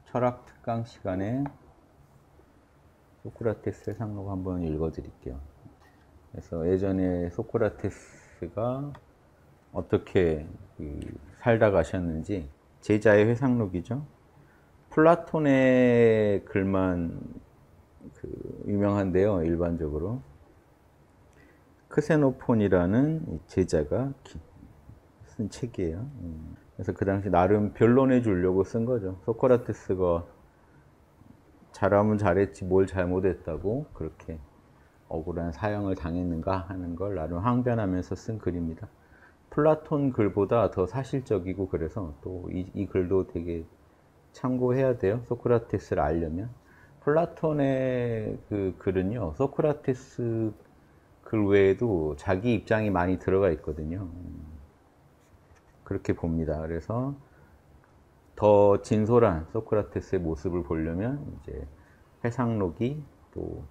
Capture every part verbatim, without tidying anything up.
철학 특강 시간에 소크라테스 해상록 한번 읽어드릴게요. 그래서 예전에 소크라테스가 어떻게 살다 가셨는지 제자의 회상록이죠. 플라톤의 글만 그 유명한데요. 일반적으로 크세노폰이라는 제자가 쓴 책이에요. 그래서 그 당시 나름 변론해 주려고 쓴 거죠. 소크라테스가 잘하면 잘했지 뭘 잘못했다고 그렇게 억울한 사형을 당했는가 하는 걸 나름 항변하면서 쓴 글입니다. 플라톤 글보다 더 사실적이고 그래서 또 이 이 글도 되게 참고해야 돼요. 소크라테스를 알려면. 플라톤의 그 글은요, 소크라테스 글 외에도 자기 입장이 많이 들어가 있거든요. 그렇게 봅니다. 그래서 더 진솔한 소크라테스의 모습을 보려면 이제 회상록이 또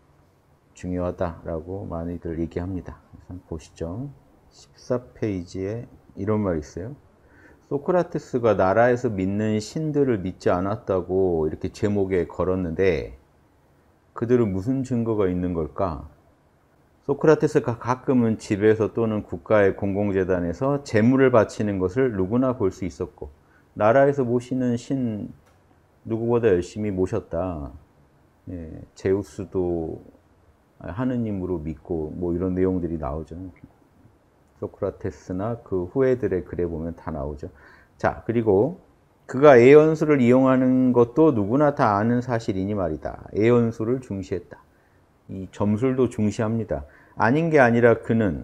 중요하다라고 많이들 얘기합니다. 그래서 보시죠. 십사 페이지에 이런 말이 있어요. 소크라테스가 나라에서 믿는 신들을 믿지 않았다고 이렇게 제목에 걸었는데 그들은 무슨 증거가 있는 걸까? 소크라테스가 가끔은 집에서 또는 국가의 공공재단에서 제물을 바치는 것을 누구나 볼 수 있었고 나라에서 모시는 신 누구보다 열심히 모셨다. 예, 제우스도 하느님으로 믿고 뭐 이런 내용들이 나오죠. 소크라테스나 그 후예들의 글에 보면 다 나오죠. 자, 그리고 그가 애연수를 이용하는 것도 누구나 다 아는 사실이니 말이다. 애연수를 중시했다. 이 점술도 중시합니다. 아닌 게 아니라 그는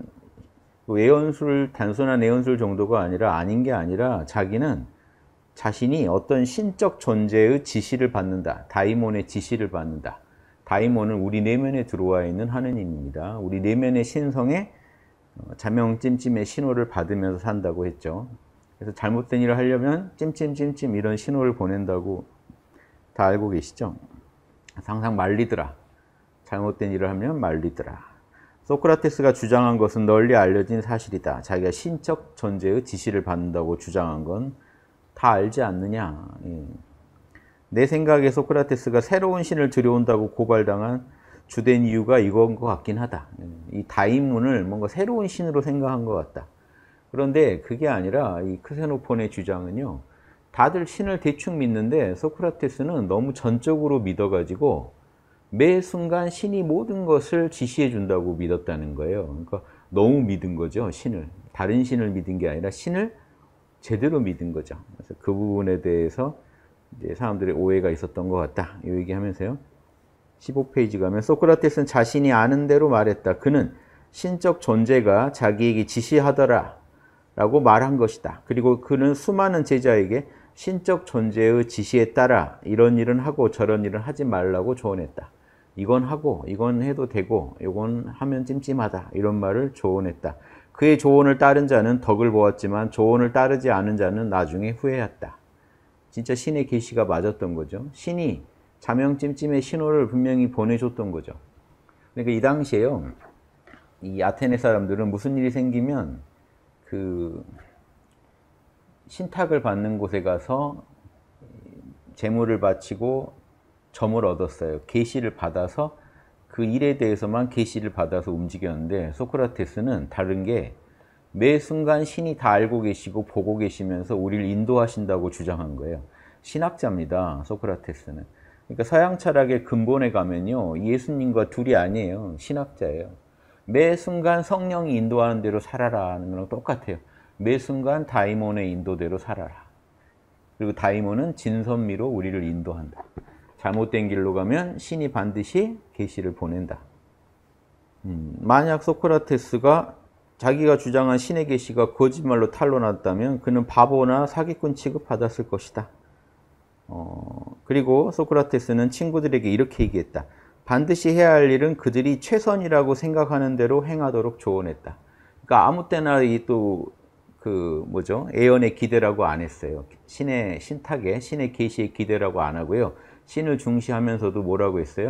애연술, 단순한 애연술 정도가 아니라 아닌 게 아니라 자기는 자신이 어떤 신적 존재의 지시를 받는다. 다이몬의 지시를 받는다. 다이몬은 우리 내면에 들어와 있는 하느님입니다. 우리 내면의 신성에 자명찜찜의 신호를 받으면서 산다고 했죠. 그래서 잘못된 일을 하려면 찜찜찜찜 이런 신호를 보낸다고 다 알고 계시죠? 항상 말리더라. 잘못된 일을 하면 말리더라. 소크라테스가 주장한 것은 널리 알려진 사실이다. 자기가 신적 존재의 지시를 받는다고 주장한 건 다 알지 않느냐. 예. 내 생각에 소크라테스가 새로운 신을 들여온다고 고발당한 주된 이유가 이건 것 같긴 하다. 이 다이몬을 뭔가 새로운 신으로 생각한 것 같다. 그런데 그게 아니라 이 크세노폰의 주장은요. 다들 신을 대충 믿는데 소크라테스는 너무 전적으로 믿어가지고 매 순간 신이 모든 것을 지시해 준다고 믿었다는 거예요. 그러니까 너무 믿은 거죠. 신을. 다른 신을 믿은 게 아니라 신을 제대로 믿은 거죠. 그래서 그 부분에 대해서 이제 사람들의 오해가 있었던 것 같다. 이 얘기하면서요. 십오 페이지 가면 소크라테스는 자신이 아는 대로 말했다. 그는 신적 존재가 자기에게 지시하더라 라고 말한 것이다. 그리고 그는 수많은 제자에게 신적 존재의 지시에 따라 이런 일은 하고 저런 일은 하지 말라고 조언했다. 이건 하고 이건 해도 되고 이건 하면 찜찜하다. 이런 말을 조언했다. 그의 조언을 따른 자는 덕을 보았지만 조언을 따르지 않은 자는 나중에 후회했다. 진짜 신의 계시가 맞았던 거죠. 신이 자명찜찜의 신호를 분명히 보내줬던 거죠. 그러니까 이 당시에요. 이 아테네 사람들은 무슨 일이 생기면 그 신탁을 받는 곳에 가서 제물을 바치고 점을 얻었어요. 계시를 받아서 그 일에 대해서만 계시를 받아서 움직였는데 소크라테스는 다른 게 매 순간 신이 다 알고 계시고 보고 계시면서 우리를 인도하신다고 주장한 거예요. 신학자입니다. 소크라테스는. 그러니까 서양 철학의 근본에 가면요. 예수님과 둘이 아니에요. 신학자예요. 매 순간 성령이 인도하는 대로 살아라 하는 거랑 똑같아요. 매 순간 다이몬의 인도대로 살아라. 그리고 다이몬은 진선미로 우리를 인도한다. 잘못된 길로 가면 신이 반드시 계시를 보낸다. 음, 만약 소크라테스가 자기가 주장한 신의 계시가 거짓말로 탄로났다면 그는 바보나 사기꾼 취급받았을 것이다. 어, 그리고 소크라테스는 친구들에게 이렇게 얘기했다. 반드시 해야 할 일은 그들이 최선이라고 생각하는 대로 행하도록 조언했다. 그러니까 아무 때나 이 또 그 뭐죠? 애연의 기대라고 안 했어요. 신의 신탁에 신의 계시의 기대라고 안 하고요. 신을 중시하면서도 뭐라고 했어요?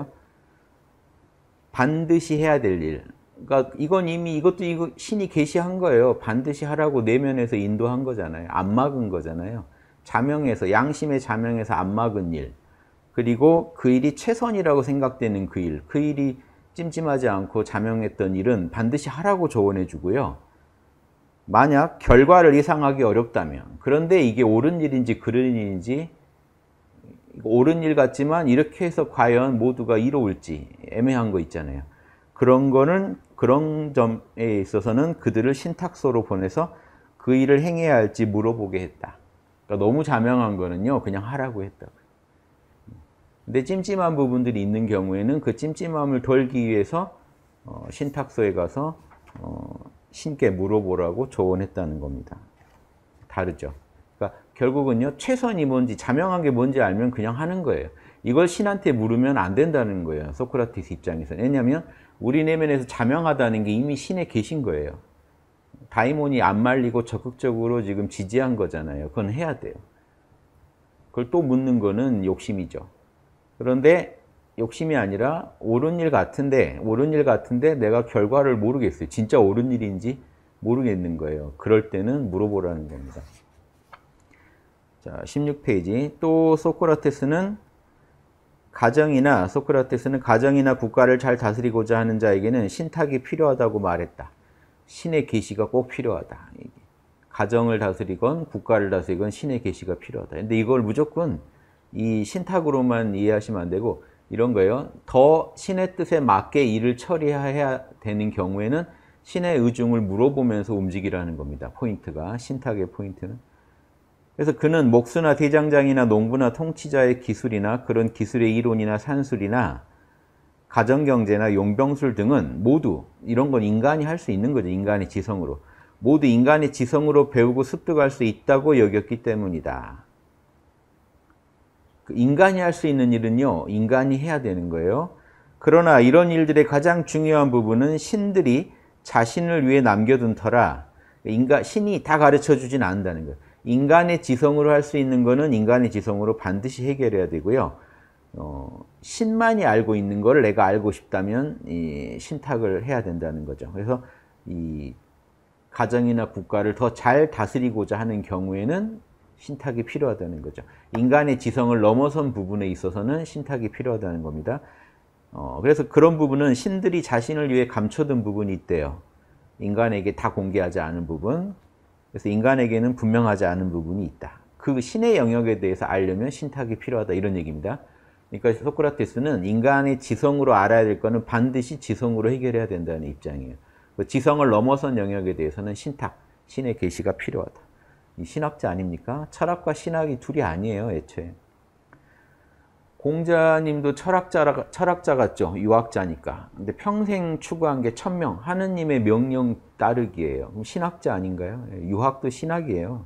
반드시 해야 될 일. 그러니까 이건 이미 이것도 이거 신이 계시한 거예요. 반드시 하라고 내면에서 인도한 거잖아요. 안 막은 거잖아요. 자명해서, 양심의 자명해서 안 막은 일, 그리고 그 일이 최선이라고 생각되는 그 일, 그 일이 찜찜하지 않고 자명했던 일은 반드시 하라고 조언해 주고요. 만약 결과를 예상하기 어렵다면, 그런데 이게 옳은 일인지 그른 일인지, 옳은 일 같지만 이렇게 해서 과연 모두가 이로울지 애매한 거 있잖아요. 그런 거는, 그런 점에 있어서는 그들을 신탁소로 보내서 그 일을 행해야 할지 물어보게 했다. 그러니까 너무 자명한 거는요, 그냥 하라고 했다. 근데 찜찜한 부분들이 있는 경우에는 그 찜찜함을 덜기 위해서 어, 신탁소에 가서 어, 신께 물어보라고 조언했다는 겁니다. 다르죠. 그러니까 결국은요, 최선이 뭔지, 자명한 게 뭔지 알면 그냥 하는 거예요. 이걸 신한테 물으면 안 된다는 거예요. 소크라테스 입장에서는. 왜냐하면 우리 내면에서 자명하다는 게 이미 신에 계신 거예요. 다이몬이 안 말리고 적극적으로 지금 지지한 거잖아요. 그건 해야 돼요. 그걸 또 묻는 거는 욕심이죠. 그런데 욕심이 아니라 옳은 일 같은데, 옳은 일 같은데 내가 결과를 모르겠어요. 진짜 옳은 일인지 모르겠는 거예요. 그럴 때는 물어보라는 겁니다. 자, 십육 페이지. 또 소크라테스는 가정이나, 소크라테스는 가정이나 국가를 잘 다스리고자 하는 자에게는 신탁이 필요하다고 말했다. 신의 계시가 꼭 필요하다. 가정을 다스리건 국가를 다스리건 신의 계시가 필요하다. 근데 이걸 무조건 이 신탁으로만 이해하시면 안 되고 이런 거예요. 더 신의 뜻에 맞게 일을 처리해야 되는 경우에는 신의 의중을 물어보면서 움직이라는 겁니다. 포인트가, 신탁의 포인트는. 그래서 그는 목수나 대장장이나 농부나 통치자의 기술이나 그런 기술의 이론이나 산술이나 가정경제나 용병술 등은 모두, 이런 건 인간이 할 수 있는 거죠. 인간의 지성으로. 모두 인간의 지성으로 배우고 습득할 수 있다고 여겼기 때문이다. 인간이 할 수 있는 일은요, 인간이 해야 되는 거예요. 그러나 이런 일들의 가장 중요한 부분은 신들이 자신을 위해 남겨둔 터라, 인간, 신이 다 가르쳐 주진 않는다는 거예요. 인간의 지성으로 할 수 있는 거는 인간의 지성으로 반드시 해결해야 되고요. 어, 신만이 알고 있는 걸 내가 알고 싶다면 이 신탁을 해야 된다는 거죠. 그래서 이 가정이나 국가를 더 잘 다스리고자 하는 경우에는 신탁이 필요하다는 거죠. 인간의 지성을 넘어선 부분에 있어서는 신탁이 필요하다는 겁니다. 어, 그래서 그런 부분은 신들이 자신을 위해 감춰둔 부분이 있대요. 인간에게 다 공개하지 않은 부분. 그래서 인간에게는 분명하지 않은 부분이 있다. 그 신의 영역에 대해서 알려면 신탁이 필요하다, 이런 얘기입니다. 그러니까 소크라테스는 인간의 지성으로 알아야 될 거는 반드시 지성으로 해결해야 된다는 입장이에요. 그 지성을 넘어선 영역에 대해서는 신탁, 신의 계시가 필요하다. 이 신학자 아닙니까? 철학과 신학이 둘이 아니에요, 애초에. 공자님도 철학자, 철학자 같죠? 유학자니까. 근데 평생 추구한 게 천명, 하느님의 명령 따르기예요. 그럼 신학자 아닌가요? 유학도 신학이에요.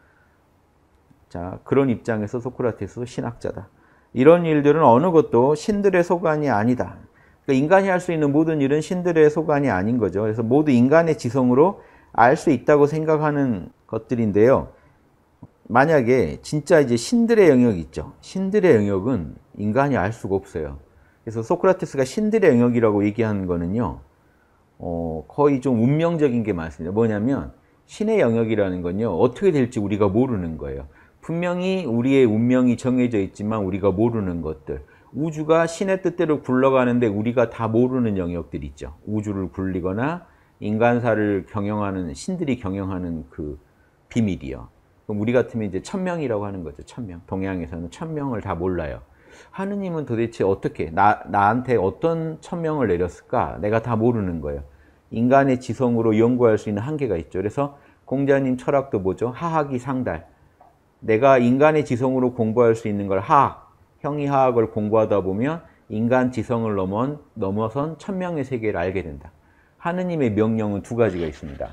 자, 그런 입장에서 소크라테스도 신학자다. 이런 일들은 어느 것도 신들의 소관이 아니다. 그러니까 인간이 할 수 있는 모든 일은 신들의 소관이 아닌 거죠. 그래서 모두 인간의 지성으로 알 수 있다고 생각하는 것들인데요. 만약에 진짜 이제 신들의 영역이 있죠. 신들의 영역은 인간이 알 수가 없어요. 그래서 소크라테스가 신들의 영역이라고 얘기하는 거는요, 어, 거의 좀 운명적인 게 많습니다. 뭐냐면 신의 영역이라는 건요, 어떻게 될지 우리가 모르는 거예요. 분명히 우리의 운명이 정해져 있지만 우리가 모르는 것들, 우주가 신의 뜻대로 굴러가는데 우리가 다 모르는 영역들 있죠. 우주를 굴리거나 인간사를 경영하는, 신들이 경영하는 그 비밀이요. 그럼 우리 같으면 이제 천명이라고 하는 거죠. 천명. 동양에서는 천명을 다 몰라요. 하느님은 도대체 어떻게, 나, 나한테 어떤 천명을 내렸을까? 내가 다 모르는 거예요. 인간의 지성으로 연구할 수 있는 한계가 있죠. 그래서 공자님 철학도 뭐죠? 하학이 상달. 내가 인간의 지성으로 공부할 수 있는 걸 하학, 형이하학을 공부하다 보면 인간 지성을 넘은, 넘어선 천명의 세계를 알게 된다. 하느님의 명령은 두 가지가 있습니다.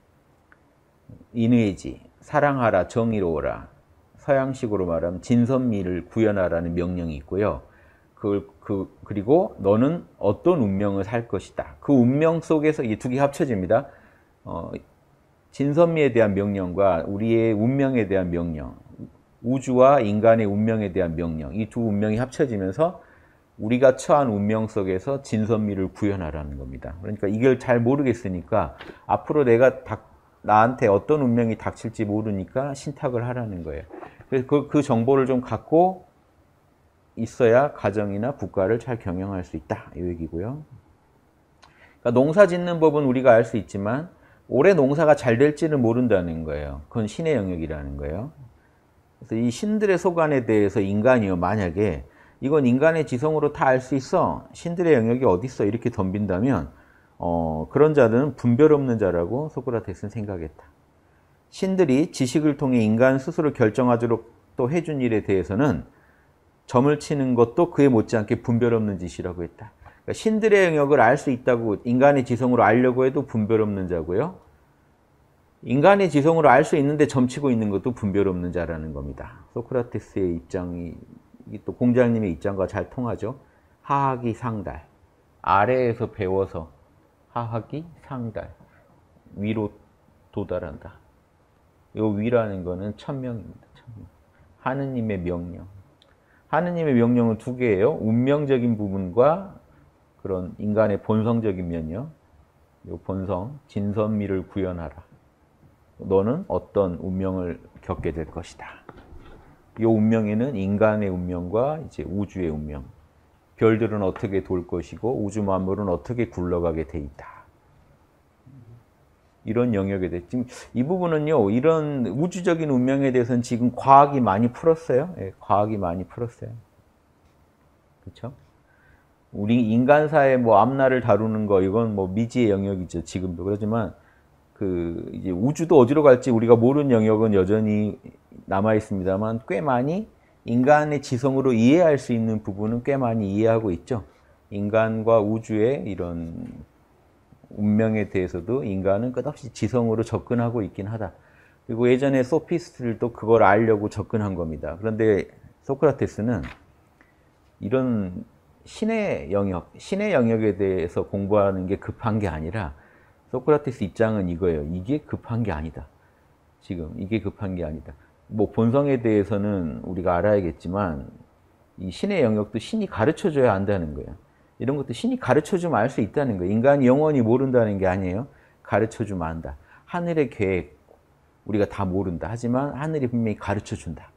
인의지, 사랑하라, 정의로워라. 서양식으로 말하면 진선미를 구현하라는 명령이 있고요. 그, 그, 그리고 너는 어떤 운명을 살 것이다. 그 운명 속에서 이 두 개 합쳐집니다. 어, 진선미에 대한 명령과 우리의 운명에 대한 명령, 우주와 인간의 운명에 대한 명령, 이 두 운명이 합쳐지면서 우리가 처한 운명 속에서 진선미를 구현하라는 겁니다. 그러니까 이걸 잘 모르겠으니까 앞으로 내가 닥, 나한테 어떤 운명이 닥칠지 모르니까 신탁을 하라는 거예요. 그래서 그, 그 정보를 좀 갖고 있어야 가정이나 국가를 잘 경영할 수 있다. 이 얘기고요. 그러니까 농사 짓는 법은 우리가 알 수 있지만 올해 농사가 잘 될지는 모른다는 거예요. 그건 신의 영역이라는 거예요. 그래서 이 신들의 소관에 대해서 인간이요, 만약에 이건 인간의 지성으로 다 알 수 있어. 신들의 영역이 어디 있어? 이렇게 덤빈다면 어, 그런 자들은 분별 없는 자라고 소크라테스는 생각했다. 신들이 지식을 통해 인간 스스로 결정하도록 또 해준 일에 대해서는 점을 치는 것도 그에 못지않게 분별 없는 짓이라고 했다. 그러니까 신들의 영역을 알 수 있다고 인간의 지성으로 알려고 해도 분별 없는 자고요. 인간의 지성으로 알 수 있는데 점치고 있는 것도 분별 없는 자라는 겁니다. 소크라테스의 입장이 또 공자님의 입장과 잘 통하죠. 하하기 상달. 아래에서 배워서 하하기 상달. 위로 도달한다. 이 위라는 거는 천명입니다. 천명. 하느님의 명령. 하느님의 명령은 두 개예요. 운명적인 부분과 그런 인간의 본성적인 면이요. 이 본성, 진선미를 구현하라. 너는 어떤 운명을 겪게 될 것이다. 이 운명에는 인간의 운명과 이제 우주의 운명, 별들은 어떻게 돌 것이고 우주 만물은 어떻게 굴러가게 돼 있다. 이런 영역에 대해 지금 이 부분은요, 이런 우주적인 운명에 대해서는 지금 과학이 많이 풀었어요. 예, 과학이 많이 풀었어요. 그렇죠? 우리 인간사의 뭐 앞날을 다루는 거 이건 뭐 미지의 영역이죠. 지금도 그렇지만 그 이제 우주도 어디로 갈지 우리가 모르는 영역은 여전히 남아 있습니다만 꽤 많이 인간의 지성으로 이해할 수 있는 부분은 꽤 많이 이해하고 있죠. 인간과 우주의 이런 운명에 대해서도 인간은 끝없이 지성으로 접근하고 있긴 하다. 그리고 예전에 소피스트들도 그걸 알려고 접근한 겁니다. 그런데 소크라테스는 이런 신의 영역, 신의 영역에 대해서 공부하는 게 급한 게 아니라 소크라테스 입장은 이거예요. 이게 급한 게 아니다. 지금 이게 급한 게 아니다. 뭐 본성에 대해서는 우리가 알아야겠지만 이 신의 영역도 신이 가르쳐줘야 안다는 거예요. 이런 것도 신이 가르쳐주면 알 수 있다는 거예요. 인간이 영원히 모른다는 게 아니에요. 가르쳐주면 안다. 하늘의 계획 우리가 다 모른다. 하지만 하늘이 분명히 가르쳐준다.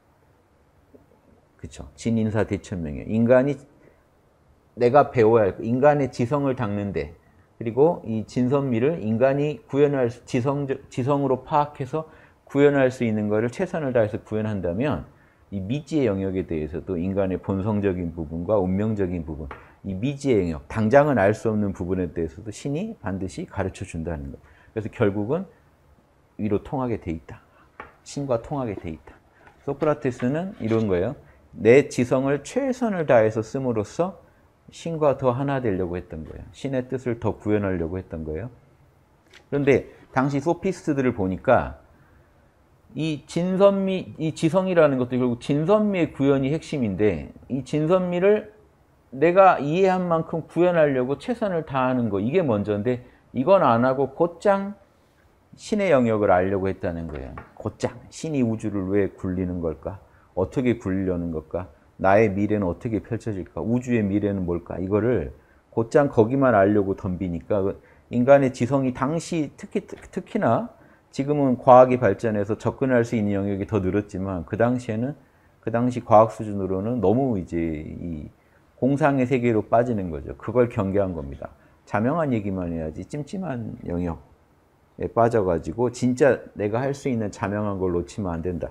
그렇죠. 진인사 대천명이에요. 인간이 내가 배워야 할 인간의 지성을 닦는데 그리고 이 진선미를 인간이 구현할 수, 지성, 지성으로 파악해서 구현할 수 있는 것을 최선을 다해서 구현한다면 이 미지의 영역에 대해서도 인간의 본성적인 부분과 운명적인 부분, 이 미지의 영역, 당장은 알 수 없는 부분에 대해서도 신이 반드시 가르쳐 준다는 것. 그래서 결국은 위로 통하게 돼 있다. 신과 통하게 돼 있다. 소크라테스는 이런 거예요. 내 지성을 최선을 다해서 씀으로써 신과 더 하나 되려고 했던 거예요. 신의 뜻을 더 구현하려고 했던 거예요. 그런데 당시 소피스트들을 보니까 이 진선미, 이 지성이라는 것도 결국 진선미의 구현이 핵심인데 이 진선미를 내가 이해한 만큼 구현하려고 최선을 다하는 거 이게 먼저인데 이건 안 하고 곧장 신의 영역을 알려고 했다는 거예요. 곧장 신이 우주를 왜 굴리는 걸까? 어떻게 굴리려는 걸까? 나의 미래는 어떻게 펼쳐질까? 우주의 미래는 뭘까? 이거를 곧장 거기만 알려고 덤비니까 인간의 지성이 당시 특히, 특히나 지금은 과학이 발전해서 접근할 수 있는 영역이 더 늘었지만 그 당시에는 그 당시 과학 수준으로는 너무 이제 이 공상의 세계로 빠지는 거죠. 그걸 경계한 겁니다. 자명한 얘기만 해야지 찜찜한 영역에 빠져가지고 진짜 내가 할 수 있는 자명한 걸 놓치면 안 된다.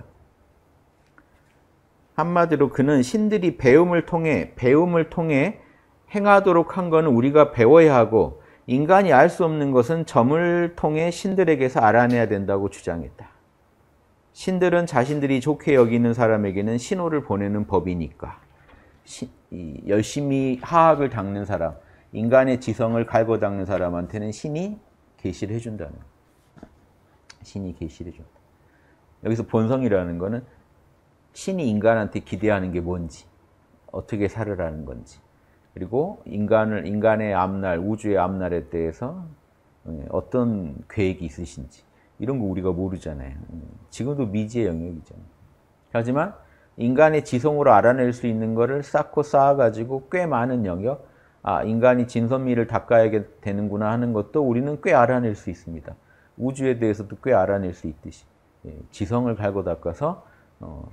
한마디로 그는 신들이 배움을 통해 배움을 통해 행하도록 한 것은 우리가 배워야 하고 인간이 알 수 없는 것은 점을 통해 신들에게서 알아내야 된다고 주장했다. 신들은 자신들이 좋게 여기는 사람에게는 신호를 보내는 법이니까 시, 이, 열심히 하학을 닦는 사람, 인간의 지성을 갈고 닦는 사람한테는 신이 계시를 해준다는 거예요. 신이 계시를 해준다. 여기서 본성이라는 거는 신이 인간한테 기대하는 게 뭔지, 어떻게 살으라는 건지, 그리고 인간을, 인간의 앞날, 우주의 앞날에 대해서 어떤 계획이 있으신지, 이런 거 우리가 모르잖아요. 지금도 미지의 영역이잖아요. 하지만 인간의 지성으로 알아낼 수 있는 거를 쌓고 쌓아가지고 꽤 많은 영역, 아, 인간이 진선미를 닦아야 되는구나 하는 것도 우리는 꽤 알아낼 수 있습니다. 우주에 대해서도 꽤 알아낼 수 있듯이. 지성을 갈고 닦아서 어,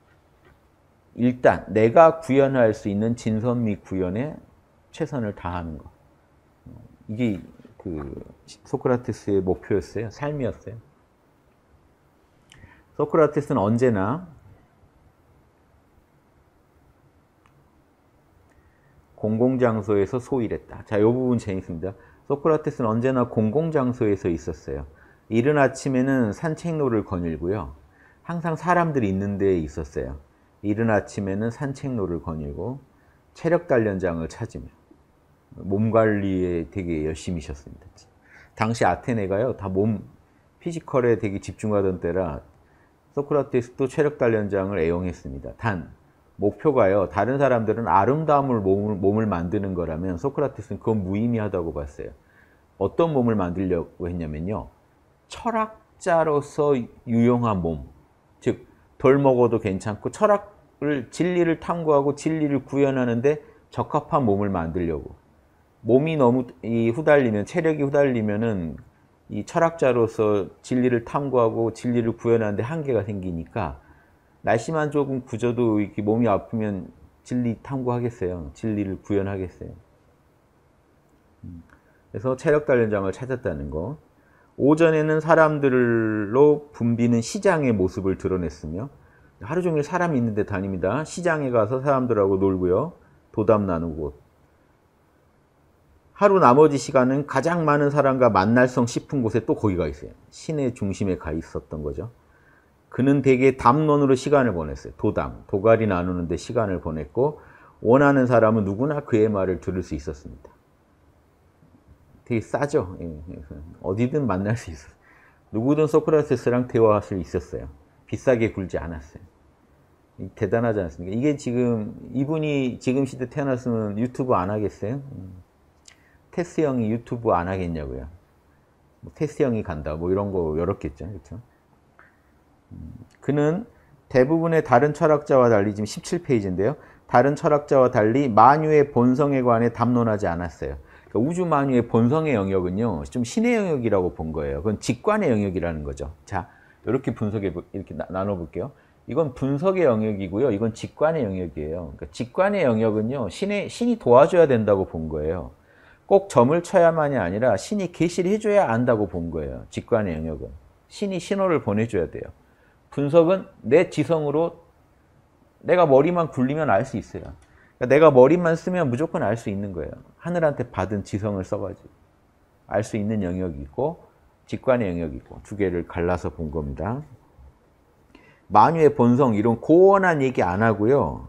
일단 내가 구현할 수 있는 진선 및 구현에 최선을 다하는 것. 이게 그 소크라테스의 목표였어요. 삶이었어요. 소크라테스는 언제나 공공장소에서 소일했다. 자, 이 부분 재밌습니다. 소크라테스는 언제나 공공장소에서 있었어요. 이른 아침에는 산책로를 거닐고요. 항상 사람들이 있는 데에 있었어요. 이른 아침에는 산책로를 거닐고 체력 단련장을 찾으며 몸 관리에 되게 열심히셨습니다. 당시 아테네가요, 다 몸 피지컬에 되게 집중하던 때라 소크라테스도 체력 단련장을 애용했습니다. 단 목표가요, 다른 사람들은 아름다움을 몸을, 몸을 만드는 거라면 소크라테스는 그건 무의미하다고 봤어요. 어떤 몸을 만들려고 했냐면요, 철학자로서 유용한 몸, 즉 덜 먹어도 괜찮고 철학을, 진리를 탐구하고 진리를 구현하는데 적합한 몸을 만들려고. 몸이 너무 이 후달리면, 체력이 후달리면은 이 철학자로서 진리를 탐구하고 진리를 구현하는데 한계가 생기니까, 날씨만 조금 굳어도 이렇게 몸이 아프면 진리 탐구하겠어요? 진리를 구현하겠어요? 그래서 체력 단련장을 찾았다는 거. 오전에는 사람들로 붐비는 시장의 모습을 드러냈으며, 하루 종일 사람이 있는데 다닙니다. 시장에 가서 사람들하고 놀고요. 도담 나누고. 하루 나머지 시간은 가장 많은 사람과 만날성 싶은 곳에 또 거기가 있어요. 시내 중심에 가 있었던 거죠. 그는 대개 담론으로 시간을 보냈어요. 도담, 도가리 나누는데 시간을 보냈고, 원하는 사람은 누구나 그의 말을 들을 수 있었습니다. 되게 싸죠. 어디든 만날 수 있어요. 누구든 소크라테스랑 대화할 수 있었어요. 비싸게 굴지 않았어요. 대단하지 않습니까? 이게 지금, 이분이 지금 시대 태어났으면 유튜브 안 하겠어요? 테스 형이 유튜브 안 하겠냐고요. 뭐 테스 형이 간다, 뭐 이런 거 열었겠죠. 그렇죠? 그는 대부분의 다른 철학자와 달리, 지금 십칠 페이지인데요. 다른 철학자와 달리 만유의 본성에 관해 담론하지 않았어요. 그러니까 우주 만유의 본성의 영역은요, 좀 신의 영역이라고 본 거예요. 그건 직관의 영역이라는 거죠. 자, 이렇게 분석해, 이렇게 나눠볼게요. 이건 분석의 영역이고요. 이건 직관의 영역이에요. 그러니까 직관의 영역은요, 신의, 신이 도와줘야 된다고 본 거예요. 꼭 점을 쳐야만이 아니라 신이 계시를 해줘야 안다고 본 거예요. 직관의 영역은. 신이 신호를 보내줘야 돼요. 분석은 내 지성으로 내가 머리만 굴리면 알 수 있어요. 그러니까 내가 머리만 쓰면 무조건 알 수 있는 거예요. 하늘한테 받은 지성을 써가지고. 알 수 있는 영역이 있고 직관의 영역이 있고, 두 개를 갈라서 본 겁니다. 만유의 본성, 이런 고원한 얘기 안 하고요.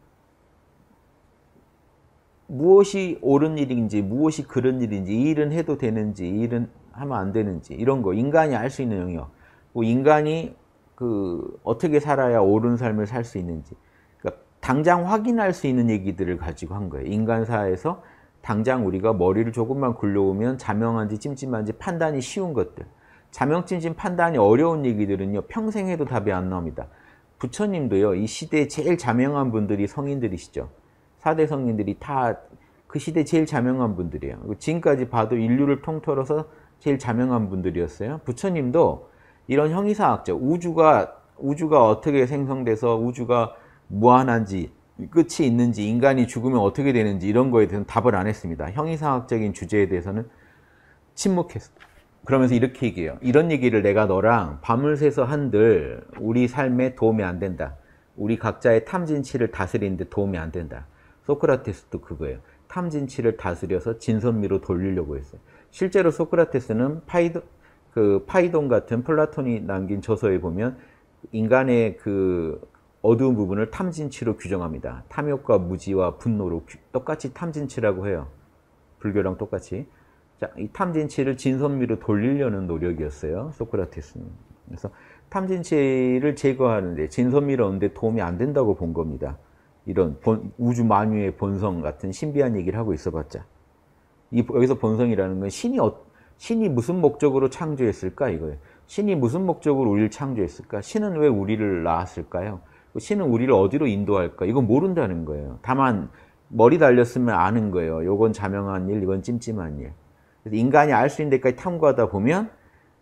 무엇이 옳은 일인지, 무엇이 그른 일인지, 이 일은 해도 되는지, 이 일은 하면 안 되는지, 이런 거 인간이 알 수 있는 영역. 뭐 인간이 그 어떻게 살아야 옳은 삶을 살 수 있는지, 그러니까 당장 확인할 수 있는 얘기들을 가지고 한 거예요. 인간사에서 당장 우리가 머리를 조금만 굴려오면 자명한지 찜찜한지 판단이 쉬운 것들, 자명찜찜 판단이 어려운 얘기들은요, 평생 해도 답이 안 나옵니다. 부처님도요, 이 시대에 제일 자명한 분들이 성인들이시죠. 사대 성인들이 다 그 시대 제일 자명한 분들이에요. 지금까지 봐도 인류를 통틀어서 제일 자명한 분들이었어요. 부처님도 이런 형이상학적, 우주가, 우주가 어떻게 생성돼서 우주가 무한한지, 끝이 있는지, 인간이 죽으면 어떻게 되는지, 이런 거에 대해서는 답을 안 했습니다. 형이상학적인 주제에 대해서는 침묵했어요. 그러면서 이렇게 얘기해요. 이런 얘기를 내가 너랑 밤을 새서 한들 우리 삶에 도움이 안 된다. 우리 각자의 탐진치를 다스리는데 도움이 안 된다. 소크라테스도 그거예요. 탐진치를 다스려서 진선미로 돌리려고 했어요. 실제로 소크라테스는 파이도, 그 파이돈 같은 플라톤이 남긴 저서에 보면 인간의 그 어두운 부분을 탐진치로 규정합니다. 탐욕과 무지와 분노로 똑같이 탐진치라고 해요. 불교랑 똑같이. 자, 이 탐진치를 진선미로 돌리려는 노력이었어요. 소크라테스는. 그래서 탐진치를 제거하는데, 진선미로 얻는데 도움이 안 된다고 본 겁니다. 이런 본, 우주 만유의 본성 같은 신비한 얘기를 하고 있어봤자. 이, 여기서 본성이라는 건 신이, 어, 신이 무슨 목적으로 창조했을까 이거예요. 신이 무슨 목적으로 우리를 창조했을까? 신은 왜 우리를 낳았을까요? 신은 우리를 어디로 인도할까? 이건 모른다는 거예요. 다만 머리 달렸으면 아는 거예요. 이건 자명한 일, 이건 찜찜한 일. 그래서 인간이 알 수 있는 데까지 탐구하다 보면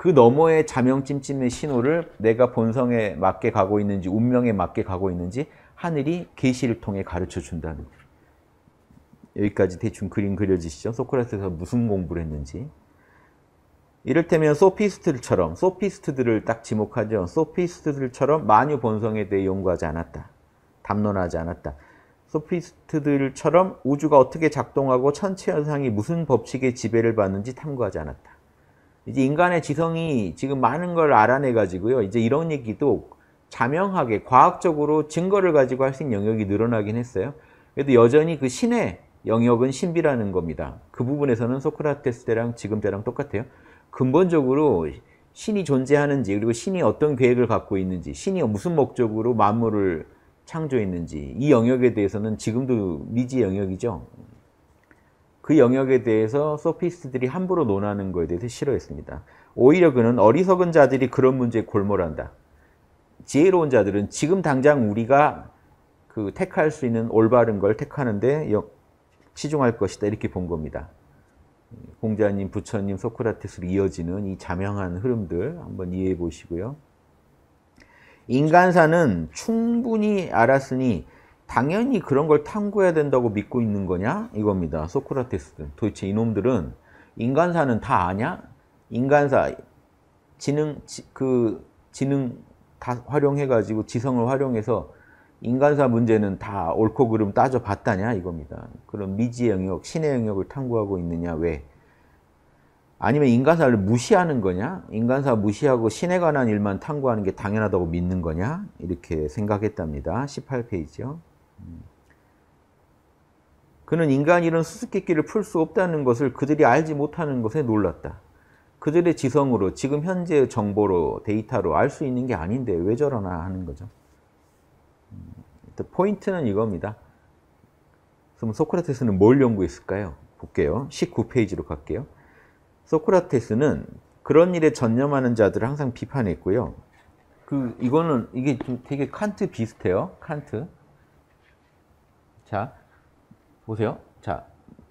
그 너머의 자명찜찜의 신호를 내가 본성에 맞게 가고 있는지 운명에 맞게 가고 있는지 하늘이 계시를 통해 가르쳐 준다는 거예요. 여기까지 대충 그림 그려지시죠? 소크라테스가 무슨 공부를 했는지. 이를테면 소피스트들처럼, 소피스트들을 딱 지목하죠. 소피스트들처럼 만유 본성에 대해 연구하지 않았다. 담론하지 않았다. 소피스트들처럼 우주가 어떻게 작동하고 천체 현상이 무슨 법칙의 지배를 받는지 탐구하지 않았다. 이제 인간의 지성이 지금 많은 걸 알아내 가지고요. 이제 이런 얘기도 자명하게 과학적으로 증거를 가지고 할 수 있는 영역이 늘어나긴 했어요. 그래도 여전히 그 신의 영역은 신비라는 겁니다. 그 부분에서는 소크라테스 때랑 지금 때랑 똑같아요. 근본적으로 신이 존재하는지, 그리고 신이 어떤 계획을 갖고 있는지, 신이 무슨 목적으로 만물을 창조했는지, 이 영역에 대해서는 지금도 미지의 영역이죠. 그 영역에 대해서 소피스트들이 함부로 논하는 것에 대해서 싫어했습니다. 오히려 그는 어리석은 자들이 그런 문제에 골몰한다. 지혜로운 자들은 지금 당장 우리가 그 택할 수 있는 올바른 걸 택하는데 치중할 것이다. 이렇게 본 겁니다. 공자님, 부처님, 소크라테스로 이어지는 이 자명한 흐름들 한번 이해해 보시고요. 인간사는 충분히 알았으니 당연히 그런 걸 탐구해야 된다고 믿고 있는 거냐? 이겁니다. 소크라테스는. 도대체 이놈들은 인간사는 다 아냐? 인간사, 지능, 그 지능 다 활용해가지고 지성을 활용해서 인간사 문제는 다 옳고 그름 따져봤다냐? 이겁니다. 그럼 미지의 영역, 신의 영역을 탐구하고 있느냐? 왜? 아니면 인간사를 무시하는 거냐? 인간사 무시하고 신에 관한 일만 탐구하는 게 당연하다고 믿는 거냐? 이렇게 생각했답니다. 십팔 페이지요. 그는 인간이 이런 수수께끼를 풀 수 없다는 것을 그들이 알지 못하는 것에 놀랐다. 그들의 지성으로 지금 현재의 정보로 데이터로 알 수 있는 게 아닌데 왜 저러나 하는 거죠. 포인트는 이겁니다. 그럼 소크라테스는 뭘 연구했을까요? 볼게요. 십구 페이지로 갈게요. 소크라테스는 그런 일에 전념하는 자들을 항상 비판했고요. 그 이거는 이게 좀 되게 칸트 비슷해요. 칸트. 자, 보세요. 자,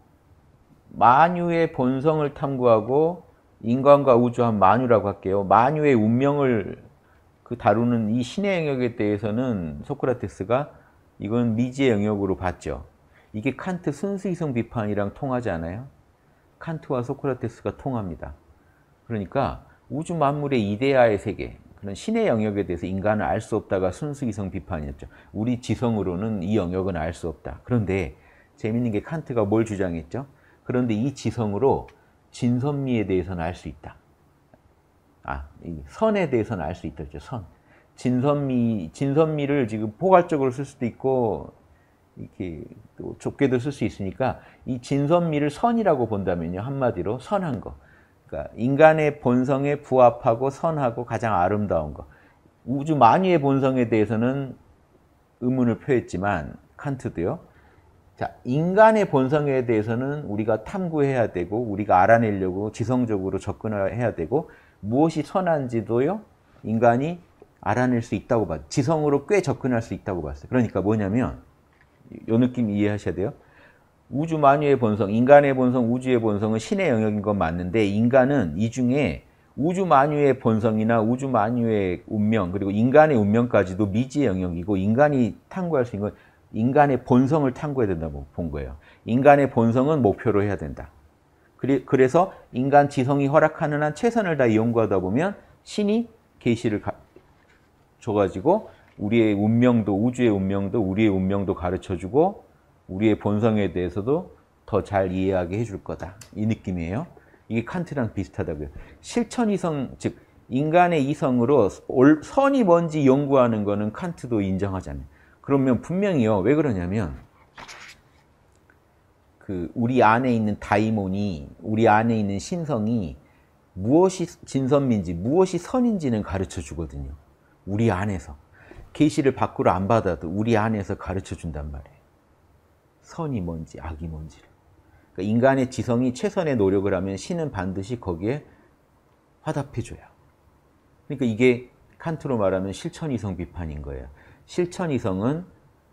만유의 본성을 탐구하고 인간과 우주 한 만유라고 할게요. 만유의 운명을 그 다루는 이 신의 영역에 대해서는 소크라테스가 이건 미지의 영역으로 봤죠. 이게 칸트 순수이성 비판이랑 통하지 않아요? 칸트와 소크라테스가 통합니다. 그러니까 우주 만물의 이데아의 세계, 그런 신의 영역에 대해서 인간은 알 수 없다가 순수이성 비판이었죠. 우리 지성으로는 이 영역은 알 수 없다. 그런데 재밌는 게 칸트가 뭘 주장했죠? 그런데 이 지성으로 진선미에 대해서는 알 수 있다. 아, 이 선에 대해서는 알 수 있다. 선. 진선미, 진선미를 지금 포괄적으로 쓸 수도 있고, 이렇게 또 좁게도 쓸 수 있으니까, 이 진선미를 선이라고 본다면요. 한마디로 선한 거. 그러니까 인간의 본성에 부합하고 선하고 가장 아름다운 거. 우주 만유의 본성에 대해서는 의문을 표했지만, 칸트도요. 자, 인간의 본성에 대해서는 우리가 탐구해야 되고, 우리가 알아내려고 지성적으로 접근해야 되고, 무엇이 선한지도요, 인간이 알아낼 수 있다고 봤어요. 지성으로 꽤 접근할 수 있다고 봤어요. 그러니까 뭐냐면, 이 느낌 이해하셔야 돼요. 우주 만유의 본성, 인간의 본성, 우주의 본성은 신의 영역인 건 맞는데, 인간은 이 중에 우주 만유의 본성이나 우주 만유의 운명, 그리고 인간의 운명까지도 미지의 영역이고, 인간이 탐구할 수 있는 건 인간의 본성을 탐구해야 된다고 본 거예요. 인간의 본성은 목표로 해야 된다. 그래서 인간 지성이 허락하는 한 최선을 다해 연구하다 보면 신이 계시를 줘가지고 우리의 운명도, 우주의 운명도, 우리의 운명도 가르쳐주고 우리의 본성에 대해서도 더 잘 이해하게 해줄 거다. 이 느낌이에요. 이게 칸트랑 비슷하다고요. 실천이성, 즉 인간의 이성으로 선이 뭔지 연구하는 거는 칸트도 인정하잖아요. 그러면 분명히요. 왜 그러냐면 그 우리 안에 있는 다이몬이, 우리 안에 있는 신성이 무엇이 진선미인지, 무엇이 선인지는 가르쳐 주거든요. 우리 안에서. 계시를 밖으로 안 받아도 우리 안에서 가르쳐 준단 말이에요. 선이 뭔지, 악이 뭔지를. 그러니까 인간의 지성이 최선의 노력을 하면 신은 반드시 거기에 화답해 줘요. 그러니까 이게 칸트로 말하면 실천이성 비판인 거예요. 실천이성은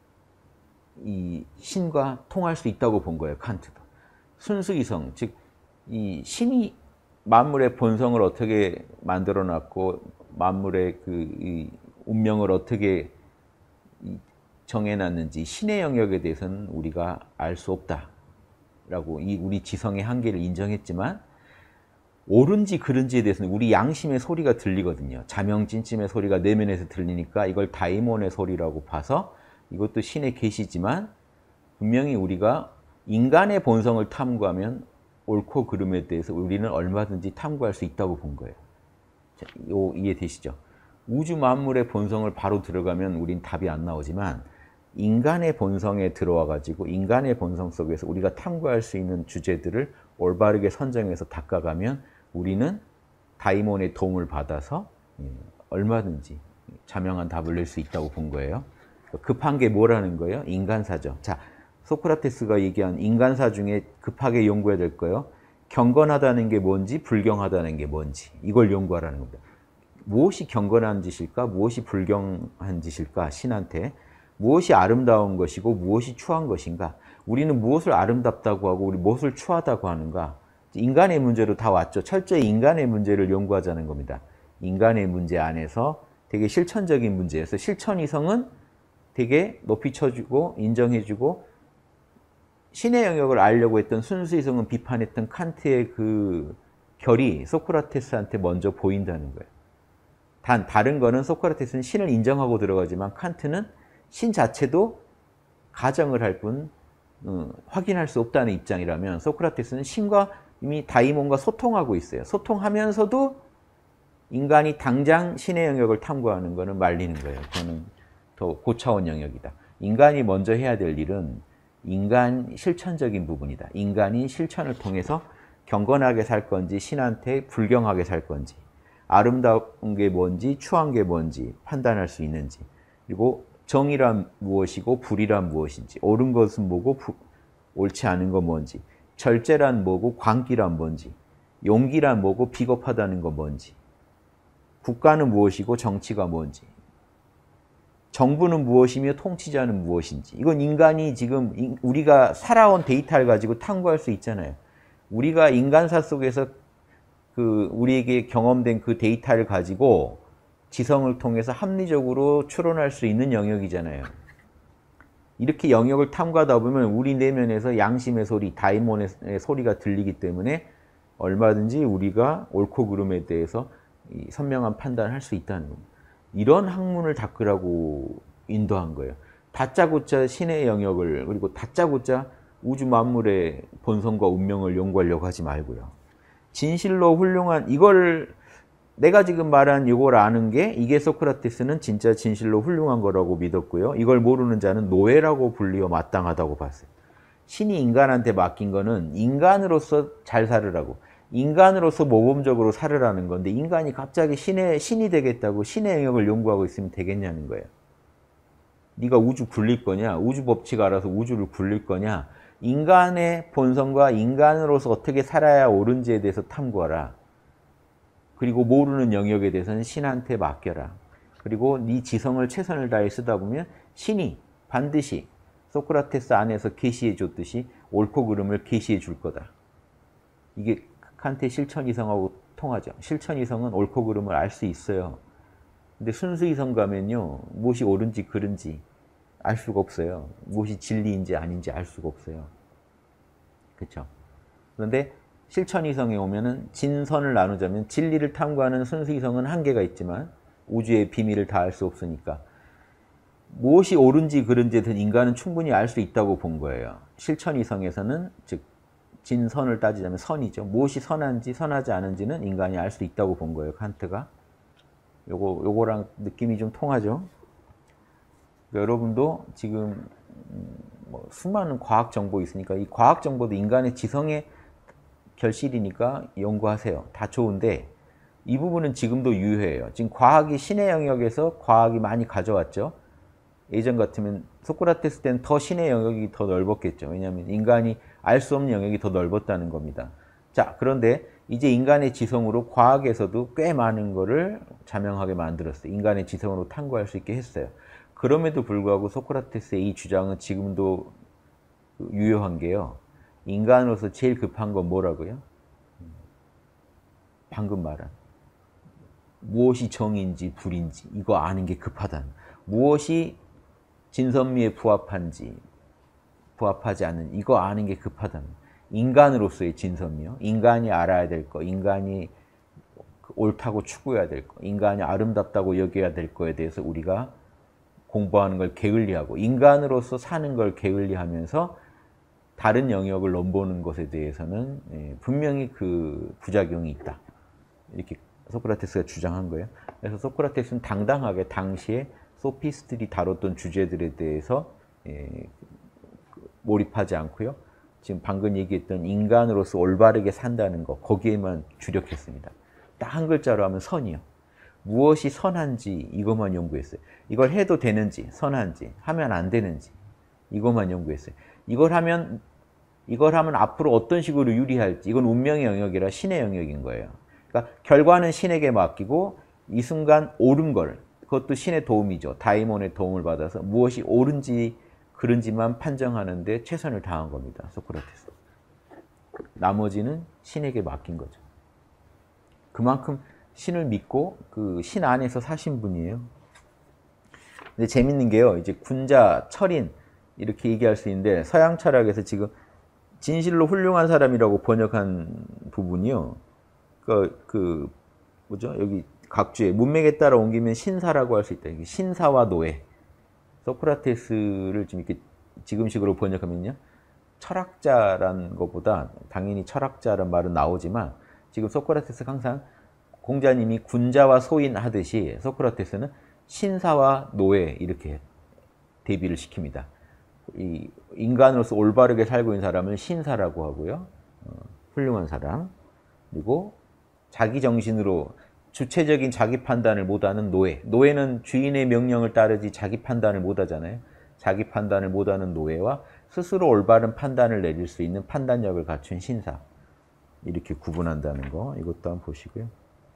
이 신과 통할 수 있다고 본 거예요. 칸트도. 순수이성, 즉 이 신이 만물의 본성을 어떻게 만들어 놨고 만물의 그 이 운명을 어떻게 정해 놨는지 신의 영역에 대해서는 우리가 알 수 없다라고 이 우리 지성의 한계를 인정했지만 옳은지 그른지에 대해서는 우리 양심의 소리가 들리거든요. 자명찜찜의 소리가 내면에서 들리니까 이걸 다이몬의 소리라고 봐서 이것도 신의 계시지만 분명히 우리가 인간의 본성을 탐구하면 옳고 그름에 대해서 우리는 얼마든지 탐구할 수 있다고 본 거예요. 자, 요 이해되시죠? 우주 만물의 본성을 바로 들어가면 우린 답이 안 나오지만 인간의 본성에 들어와 가지고 인간의 본성 속에서 우리가 탐구할 수 있는 주제들을 올바르게 선정해서 닦아가면 우리는 다이몬의 도움을 받아서 얼마든지 자명한 답을 낼 수 있다고 본 거예요. 급한 게 뭐라는 거예요? 인간사죠. 자, 소크라테스가 얘기한 인간사 중에 급하게 연구해야 될 거예요. 경건하다는 게 뭔지, 불경하다는 게 뭔지 이걸 연구하라는 겁니다. 무엇이 경건한 짓일까? 무엇이 불경한 짓일까? 신한테. 무엇이 아름다운 것이고 무엇이 추한 것인가? 우리는 무엇을 아름답다고 하고 우리 무엇을 추하다고 하는가? 인간의 문제로 다 왔죠. 철저히 인간의 문제를 연구하자는 겁니다. 인간의 문제 안에서 되게 실천적인 문제에서 실천이성은 되게 높이 쳐주고 인정해주고 신의 영역을 알려고 했던 순수이성은 비판했던 칸트의 그 결이 소크라테스한테 먼저 보인다는 거예요. 단 다른 거는 소크라테스는 신을 인정하고 들어가지만 칸트는 신 자체도 가정을 할 뿐 어, 확인할 수 없다는 입장이라면 소크라테스는 신과 이미 다이몬과 소통하고 있어요. 소통하면서도 인간이 당장 신의 영역을 탐구하는 거는 말리는 거예요. 그거는 더 고차원 영역이다. 인간이 먼저 해야 될 일은 인간 실천적인 부분이다. 인간이 실천을 통해서 경건하게 살 건지 신한테 불경하게 살 건지 아름다운 게 뭔지 추한 게 뭔지 판단할 수 있는지 그리고 정의란 무엇이고 불이란 무엇인지 옳은 것은 뭐고 부, 옳지 않은 건 뭔지 절제란 뭐고 광기란 뭔지 용기란 뭐고 비겁하다는 건 뭔지 국가는 무엇이고 정치가 뭔지 정부는 무엇이며 통치자는 무엇인지 이건 인간이 지금 우리가 살아온 데이터를 가지고 탐구할 수 있잖아요. 우리가 인간사 속에서 그 우리에게 경험된 그 데이터를 가지고 지성을 통해서 합리적으로 추론할 수 있는 영역이잖아요. 이렇게 영역을 탐구하다 보면 우리 내면에서 양심의 소리, 다이몬의 소리가 들리기 때문에 얼마든지 우리가 옳고 그름에 대해서 선명한 판단을 할 수 있다는 겁니다. 이런 학문을 닦으라고 인도한 거예요. 다짜고짜 신의 영역을 그리고 다짜고짜 우주 만물의 본성과 운명을 연구하려고 하지 말고요. 진실로 훌륭한 이걸 내가 지금 말한 이걸 아는 게 이게 소크라테스는 진짜 진실로 훌륭한 거라고 믿었고요. 이걸 모르는 자는 노예라고 불리어 마땅하다고 봤어요. 신이 인간한테 맡긴 거는 인간으로서 잘 살으라고 인간으로서 모범적으로 살으라는 건데 인간이 갑자기 신의, 신이 되겠다고 신의 영역을 연구하고 있으면 되겠냐는 거예요. 네가 우주 굴릴 거냐 우주 법칙 알아서 우주를 굴릴 거냐 인간의 본성과 인간으로서 어떻게 살아야 옳은지에 대해서 탐구하라. 그리고 모르는 영역에 대해서는 신한테 맡겨라. 그리고 네 지성을 최선을 다해 쓰다 보면 신이 반드시 소크라테스 안에서 계시해 줬듯이 옳고 그름을 계시해 줄 거다. 이게 칸트의 실천이성하고 통하죠. 실천이성은 옳고 그름을 알 수 있어요. 근데 순수이성 가면요. 무엇이 옳은지 그른지 알 수가 없어요. 무엇이 진리인지 아닌지 알 수가 없어요. 그렇죠? 그런데 실천이성에 오면은 진선을 나누자면 진리를 탐구하는 순수이성은 한계가 있지만 우주의 비밀을 다 알 수 없으니까 무엇이 옳은지 그른지에 대해서 인간은 충분히 알 수 있다고 본 거예요. 실천이성에서는 즉 진선을 따지자면 선이죠. 무엇이 선한지 선하지 않은지는 인간이 알 수 있다고 본 거예요. 칸트가. 요거, 요거랑 느낌이 좀 통하죠. 그러니까 여러분도 지금 뭐 수많은 과학 정보 있으니까 이 과학 정보도 인간의 지성의 결실이니까 연구하세요. 다 좋은데 이 부분은 지금도 유효해요. 지금 과학이 신의 영역에서 과학이 많이 가져왔죠. 예전 같으면 소크라테스 때는 더 신의 영역이 더 넓었겠죠. 왜냐하면 인간이 알 수 없는 영역이 더 넓었다는 겁니다. 자, 그런데 이제 인간의 지성으로 과학에서도 꽤 많은 거를 자명하게 만들었어요. 인간의 지성으로 탐구할 수 있게 했어요. 그럼에도 불구하고 소크라테스의 이 주장은 지금도 유효한 게요. 인간으로서 제일 급한 건 뭐라고요? 방금 말한 무엇이 정인지 불인지 이거 아는 게 급하다는, 무엇이 진선미에 부합한지 부합하지 않는 이거 아는 게 급하다는, 인간으로서의 진선미요. 인간이 알아야 될 거, 인간이 옳다고 추구해야 될 거, 인간이 아름답다고 여겨야 될 거에 대해서 우리가 공부하는 걸 게을리하고, 인간으로서 사는 걸 게을리하면서 다른 영역을 넘보는 것에 대해서는 분명히 그 부작용이 있다. 이렇게 소크라테스가 주장한 거예요. 그래서 소크라테스는 당당하게 당시에 소피스트들이 다뤘던 주제들에 대해서 몰입하지 않고요. 지금 방금 얘기했던 인간으로서 올바르게 산다는 거, 거기에만 주력했습니다. 딱 한 글자로 하면 선이요. 무엇이 선한지 이것만 연구했어요. 이걸 해도 되는지, 선한지, 하면 안 되는지 이것만 연구했어요. 이걸 하면 이걸 하면 앞으로 어떤 식으로 유리할지, 이건 운명의 영역이라 신의 영역인 거예요. 그러니까 결과는 신에게 맡기고 이 순간 옳은 걸, 그것도 신의 도움이죠. 다이몬의 도움을 받아서 무엇이 옳은지 그른지만 판정하는데 최선을 다한 겁니다. 소크라테스. 나머지는 신에게 맡긴 거죠. 그만큼 신을 믿고 그 신 안에서 사신 분이에요. 근데 재밌는 게요. 이제 군자, 철인 이렇게 얘기할 수 있는데 서양 철학에서 지금 진실로 훌륭한 사람이라고 번역한 부분이요. 그, 그 뭐죠? 여기 각주에 문맥에 따라 옮기면 신사라고 할 수 있다. 신사와 노예. 소크라테스를 좀 이렇게 지금식으로 번역하면요. 철학자라는 것보다 당연히 철학자라는 말은 나오지만 지금 소크라테스가 항상 공자님이 군자와 소인 하듯이 소크라테스는 신사와 노예 이렇게 대비를 시킵니다. 이 인간으로서 올바르게 살고 있는 사람을 신사라고 하고요. 어, 훌륭한 사람. 그리고 자기 정신으로 주체적인 자기 판단을 못하는 노예. 노예는 주인의 명령을 따르지 자기 판단을 못하잖아요. 자기 판단을 못하는 노예와 스스로 올바른 판단을 내릴 수 있는 판단력을 갖춘 신사. 이렇게 구분한다는 거. 이것도 한번 보시고요.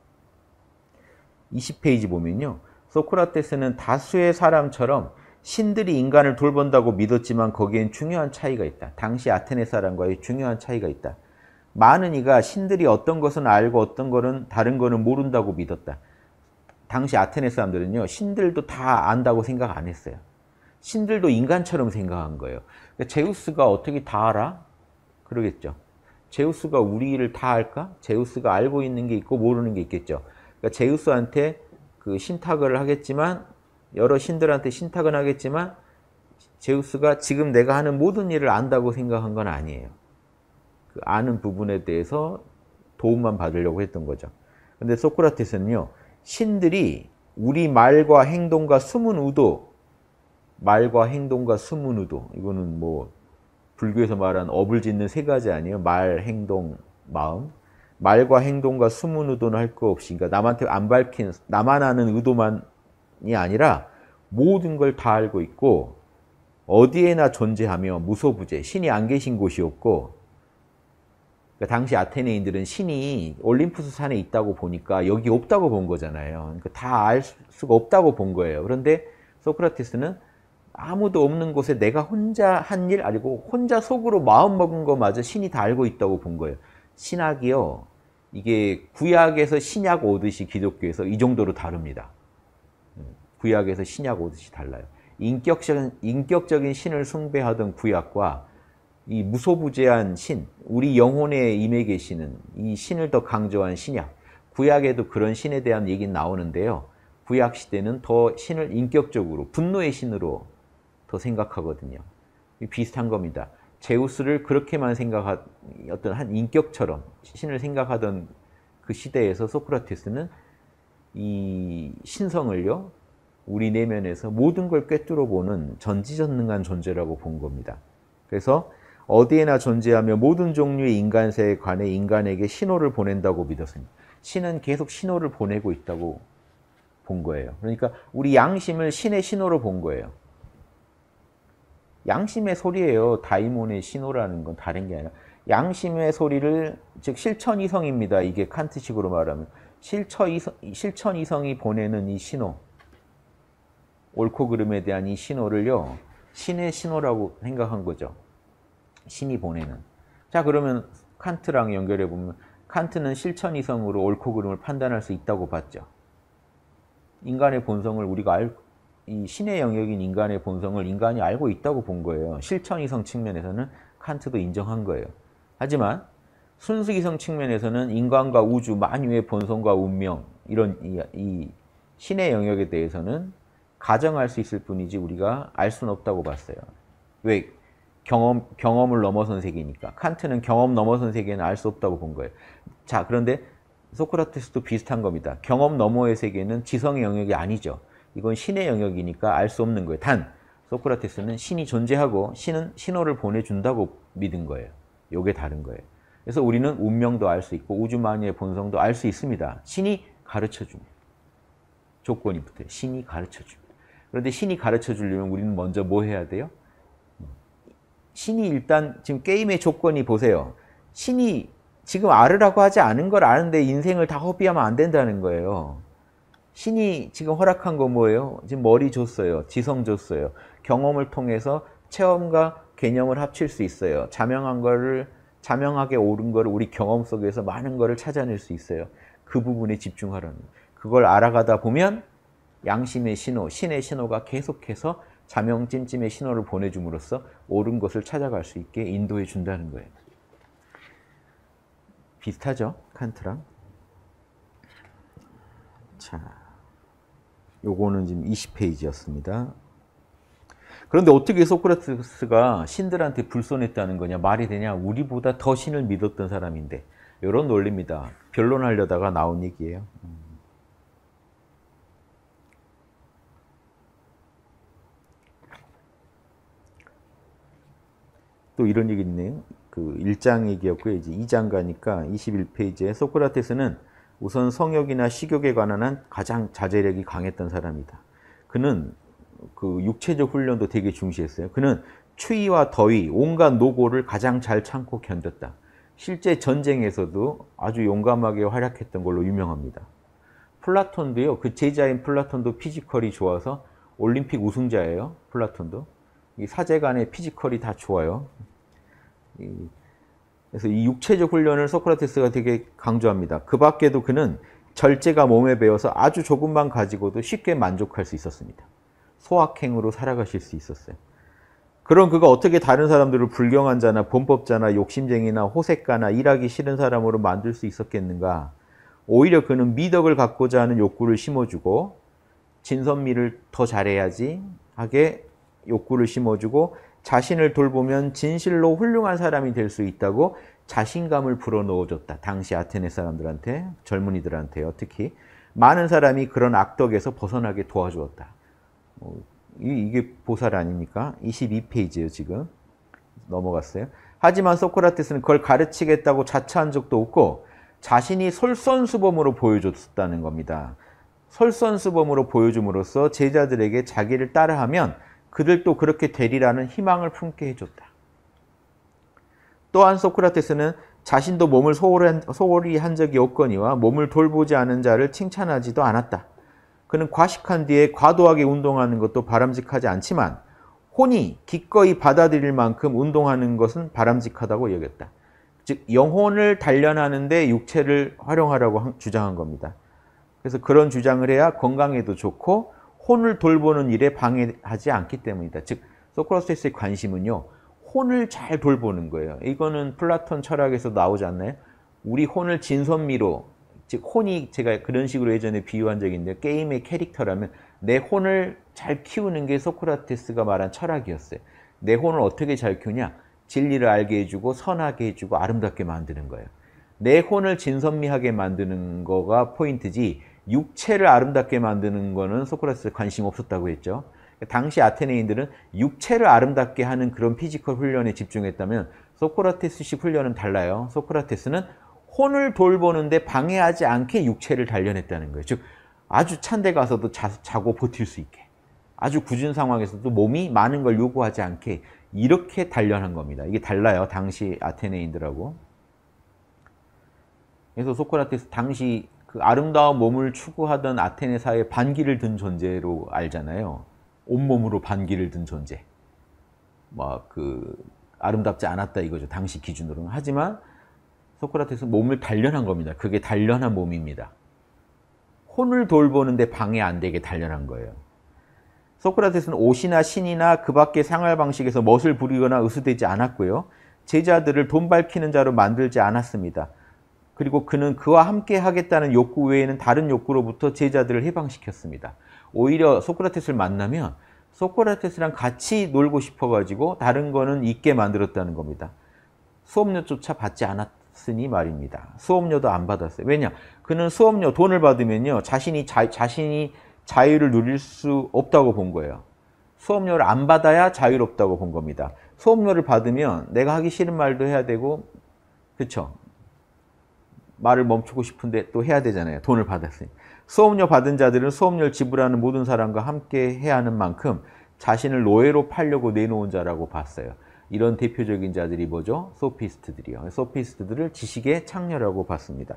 이십 페이지 보면요. 소크라테스는 다수의 사람처럼 신들이 인간을 돌본다고 믿었지만 거기엔 중요한 차이가 있다. 당시 아테네 사람과의 중요한 차이가 있다. 많은 이가 신들이 어떤 것은 알고 어떤 거는 다른 거는 모른다고 믿었다. 당시 아테네 사람들은요. 신들도 다 안다고 생각 안 했어요. 신들도 인간처럼 생각한 거예요. 그러니까 제우스가 어떻게 다 알아? 그러겠죠. 제우스가 우리를 다 알까? 제우스가 알고 있는 게 있고 모르는 게 있겠죠. 그러니까 제우스한테 그 신탁을 하겠지만 여러 신들한테 신탁은 하겠지만 제우스가 지금 내가 하는 모든 일을 안다고 생각한 건 아니에요. 그 아는 부분에 대해서 도움만 받으려고 했던 거죠. 근데 소크라테스는요. 신들이 우리 말과 행동과 숨은 의도, 말과 행동과 숨은 의도, 이거는 뭐 불교에서 말한 업을 짓는 세 가지 아니에요. 말, 행동, 마음. 말과 행동과 숨은 의도는 할 거 없이, 그러니까 남한테 안 밝힌, 나만 아는 의도만이 아니라 모든 걸 다 알고 있고 어디에나 존재하며 무소부재, 신이 안 계신 곳이 없고, 그러니까 당시 아테네인들은 신이 올림푸스 산에 있다고 보니까 여기 없다고 본 거잖아요. 그러니까 다 알 수가 없다고 본 거예요. 그런데 소크라테스는 아무도 없는 곳에 내가 혼자 한 일, 아니고 혼자 속으로 마음먹은 거마저 신이 다 알고 있다고 본 거예요. 신학이요. 이게 구약에서 신약 오듯이 기독교에서 이 정도로 다릅니다. 구약에서 신약 오듯이 달라요. 인격적인, 인격적인 신을 숭배하던 구약과 이 무소부재한 신, 우리 영혼에 임해 계시는 이 신을 더 강조한 신약. 구약에도 그런 신에 대한 얘기는 나오는데요. 구약 시대는 더 신을 인격적으로, 분노의 신으로 더 생각하거든요. 비슷한 겁니다. 제우스를 그렇게만 생각한 어떤 한 인격처럼 신을 생각하던 그 시대에서 소크라테스는 이 신성을요, 우리 내면에서 모든 걸 꿰뚫어 보는 전지전능한 존재라고 본 겁니다. 그래서 어디에나 존재하며 모든 종류의 인간세에 관해 인간에게 신호를 보낸다고 믿었습니다. 신은 계속 신호를 보내고 있다고 본 거예요. 그러니까 우리 양심을 신의 신호로 본 거예요. 양심의 소리예요. 다이몬의 신호라는 건 다른 게 아니라 양심의 소리를, 즉 실천이성입니다. 이게 칸트식으로 말하면 실천이성, 실천이성이 보내는 이 신호, 옳고 그름에 대한 이 신호를요, 신의 신호라고 생각한 거죠. 신이 보내는. 자, 그러면 칸트랑 연결해 보면 칸트는 실천이성으로 옳고 그름을 판단할 수 있다고 봤죠. 인간의 본성을 우리가 알, 이 신의 영역인 인간의 본성을 인간이 알고 있다고 본 거예요. 실천이성 측면에서는 칸트도 인정한 거예요. 하지만 순수이성 측면에서는 인간과 우주, 만유의 본성과 운명 이런 이, 이 신의 영역에 대해서는 가정할 수 있을 뿐이지 우리가 알 수는 없다고 봤어요. 왜? 경험, 경험을 넘어선 세계니까. 칸트는 경험 넘어선 세계는 알 수 없다고 본 거예요. 자, 그런데 소크라테스도 비슷한 겁니다. 경험 너머의 세계는 지성의 영역이 아니죠. 이건 신의 영역이니까 알 수 없는 거예요. 단, 소크라테스는 신이 존재하고 신은 신호를 보내준다고 믿은 거예요. 요게 다른 거예요. 그래서 우리는 운명도 알 수 있고 우주만유의 본성도 알 수 있습니다. 신이 가르쳐줍니다. 조건이 붙어요. 신이 가르쳐줍니다. 그런데 신이 가르쳐주려면 우리는 먼저 뭐 해야 돼요? 신이 일단 지금 게임의 조건이 보세요. 신이 지금 알으라고 하지 않은 걸 아는데 인생을 다 허비하면 안 된다는 거예요. 신이 지금 허락한 거 뭐예요? 지금 머리 줬어요. 지성 줬어요. 경험을 통해서 체험과 개념을 합칠 수 있어요. 자명한 거를, 자명하게 옳은 거를 우리 경험 속에서 많은 거를 찾아낼 수 있어요. 그 부분에 집중하라는 거예요. 그걸 알아가다 보면 양심의 신호, 신의 신호가 계속해서 자명찜찜의 신호를 보내줌으로써 옳은 것을 찾아갈 수 있게 인도해 준다는 거예요. 비슷하죠? 칸트랑. 자, 요거는 지금 이십 페이지였습니다. 그런데 어떻게 소크라테스가 신들한테 불손했다는 거냐? 말이 되냐? 우리보다 더 신을 믿었던 사람인데. 이런 논리입니다. 변론하려다가 나온 얘기예요. 또 이런 얘기 있네요. 그 일 장 얘기였고요. 이제 이 장 가니까 이십일 페이지에 소크라테스는 우선 성욕이나 식욕에 관한 한 가장 자제력이 강했던 사람이다. 그는 그 육체적 훈련도 되게 중시했어요. 그는 추위와 더위, 온갖 노고를 가장 잘 참고 견뎠다. 실제 전쟁에서도 아주 용감하게 활약했던 걸로 유명합니다. 플라톤도요. 그 제자인 플라톤도 피지컬이 좋아서 올림픽 우승자예요. 플라톤도. 이 사제간의 피지컬이 다 좋아요. 그래서 이 육체적 훈련을 소크라테스가 되게 강조합니다. 그 밖에도 그는 절제가 몸에 배어서 아주 조금만 가지고도 쉽게 만족할 수 있었습니다. 소확행으로 살아가실 수 있었어요. 그럼 그가 어떻게 다른 사람들을 불경한 자나 범법자나 욕심쟁이나 호색가나 일하기 싫은 사람으로 만들 수 있었겠는가? 오히려 그는 미덕을 갖고자 하는 욕구를 심어주고 진선미를 더 잘해야지 하게 욕구를 심어주고 자신을 돌보면 진실로 훌륭한 사람이 될 수 있다고 자신감을 불어넣어줬다. 당시 아테네 사람들한테, 젊은이들한테요. 특히 많은 사람이 그런 악덕에서 벗어나게 도와주었다. 어, 이게 보살 아닙니까? 이십이 페이지예요. 지금 넘어갔어요. 하지만 소크라테스는 그걸 가르치겠다고 자처한 적도 없고 자신이 솔선수범으로 보여줬다는 겁니다. 솔선수범으로 보여줌으로써 제자들에게 자기를 따라하면 그들도 그렇게 되리라는 희망을 품게 해줬다. 또한 소크라테스는 자신도 몸을 소홀히 한 적이 없거니와 몸을 돌보지 않은 자를 칭찬하지도 않았다. 그는 과식한 뒤에 과도하게 운동하는 것도 바람직하지 않지만 혼이 기꺼이 받아들일 만큼 운동하는 것은 바람직하다고 여겼다. 즉 영혼을 단련하는데 육체를 활용하라고 주장한 겁니다. 그래서 그런 주장을 해야 건강에도 좋고 혼을 돌보는 일에 방해하지 않기 때문이다. 즉 소크라테스의 관심은요. 혼을 잘 돌보는 거예요. 이거는 플라톤 철학에서 나오지 않나요? 우리 혼을 진선미로, 즉 혼이 제가 그런 식으로 예전에 비유한 적이 있는데 게임의 캐릭터라면 내 혼을 잘 키우는 게 소크라테스가 말한 철학이었어요. 내 혼을 어떻게 잘 키우냐? 진리를 알게 해주고 선하게 해주고 아름답게 만드는 거예요. 내 혼을 진선미하게 만드는 거가 포인트지 육체를 아름답게 만드는 거는 소크라테스 관심 없었다고 했죠. 당시 아테네인들은 육체를 아름답게 하는 그런 피지컬 훈련에 집중했다면 소크라테스식 훈련은 달라요. 소크라테스는 혼을 돌보는데 방해하지 않게 육체를 단련했다는 거예요. 즉 아주 찬 데 가서도 자, 자고 버틸 수 있게, 아주 굳은 상황에서도 몸이 많은 걸 요구하지 않게 이렇게 단련한 겁니다. 이게 달라요. 당시 아테네인들하고. 그래서 소크라테스 당시 그 아름다운 몸을 추구하던 아테네 사회에 반기를 든 존재로 알잖아요. 온몸으로 반기를 든 존재. 뭐 그 아름답지 않았다 이거죠. 당시 기준으로는. 하지만 소크라테스는 몸을 단련한 겁니다. 그게 단련한 몸입니다. 혼을 돌보는데 방해 안 되게 단련한 거예요. 소크라테스는 옷이나 신이나 그 밖의 생활 방식에서 멋을 부리거나 의수되지 않았고요. 제자들을 돈 밝히는 자로 만들지 않았습니다. 그리고 그는 그와 함께 하겠다는 욕구 외에는 다른 욕구로부터 제자들을 해방시켰습니다. 오히려 소크라테스를 만나면 소크라테스랑 같이 놀고 싶어가지고 다른 거는 잊게 만들었다는 겁니다. 수업료조차 받지 않았으니 말입니다. 수업료도 안 받았어요. 왜냐? 그는 수업료, 돈을 받으면요. 자신이, 자, 자신이 자유를 누릴 수 없다고 본 거예요. 수업료를 안 받아야 자유롭다고 본 겁니다. 수업료를 받으면 내가 하기 싫은 말도 해야 되고, 그쵸? 말을 멈추고 싶은데 또 해야 되잖아요. 돈을 받았으니. 수업료 받은 자들은 수업료를 지불하는 모든 사람과 함께 해야 하는 만큼 자신을 노예로 팔려고 내놓은 자라고 봤어요. 이런 대표적인 자들이 뭐죠? 소피스트들이요. 소피스트들을 지식의 창녀라고 봤습니다.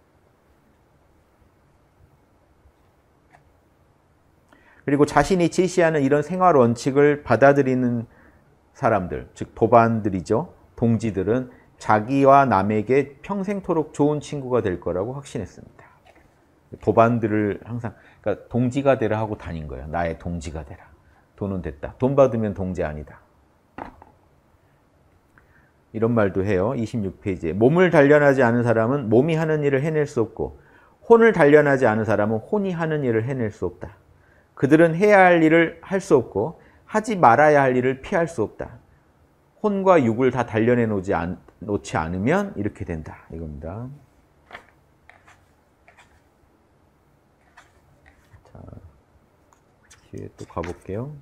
그리고 자신이 제시하는 이런 생활 원칙을 받아들이는 사람들, 즉 도반들이죠. 동지들은 자기와 남에게 평생토록 좋은 친구가 될 거라고 확신했습니다. 도반들을 항상 그러니까 동지가 되라 하고 다닌 거예요. 나의 동지가 되라. 돈은 됐다. 돈 받으면 동지 아니다. 이런 말도 해요. 이십육 페이지에. 몸을 단련하지 않은 사람은 몸이 하는 일을 해낼 수 없고 혼을 단련하지 않은 사람은 혼이 하는 일을 해낼 수 없다. 그들은 해야 할 일을 할 수 없고 하지 말아야 할 일을 피할 수 없다. 혼과 육을 다 단련해 놓지, 않, 놓지 않으면 이렇게 된다. 이겁니다. 자, 뒤에 또 가볼게요.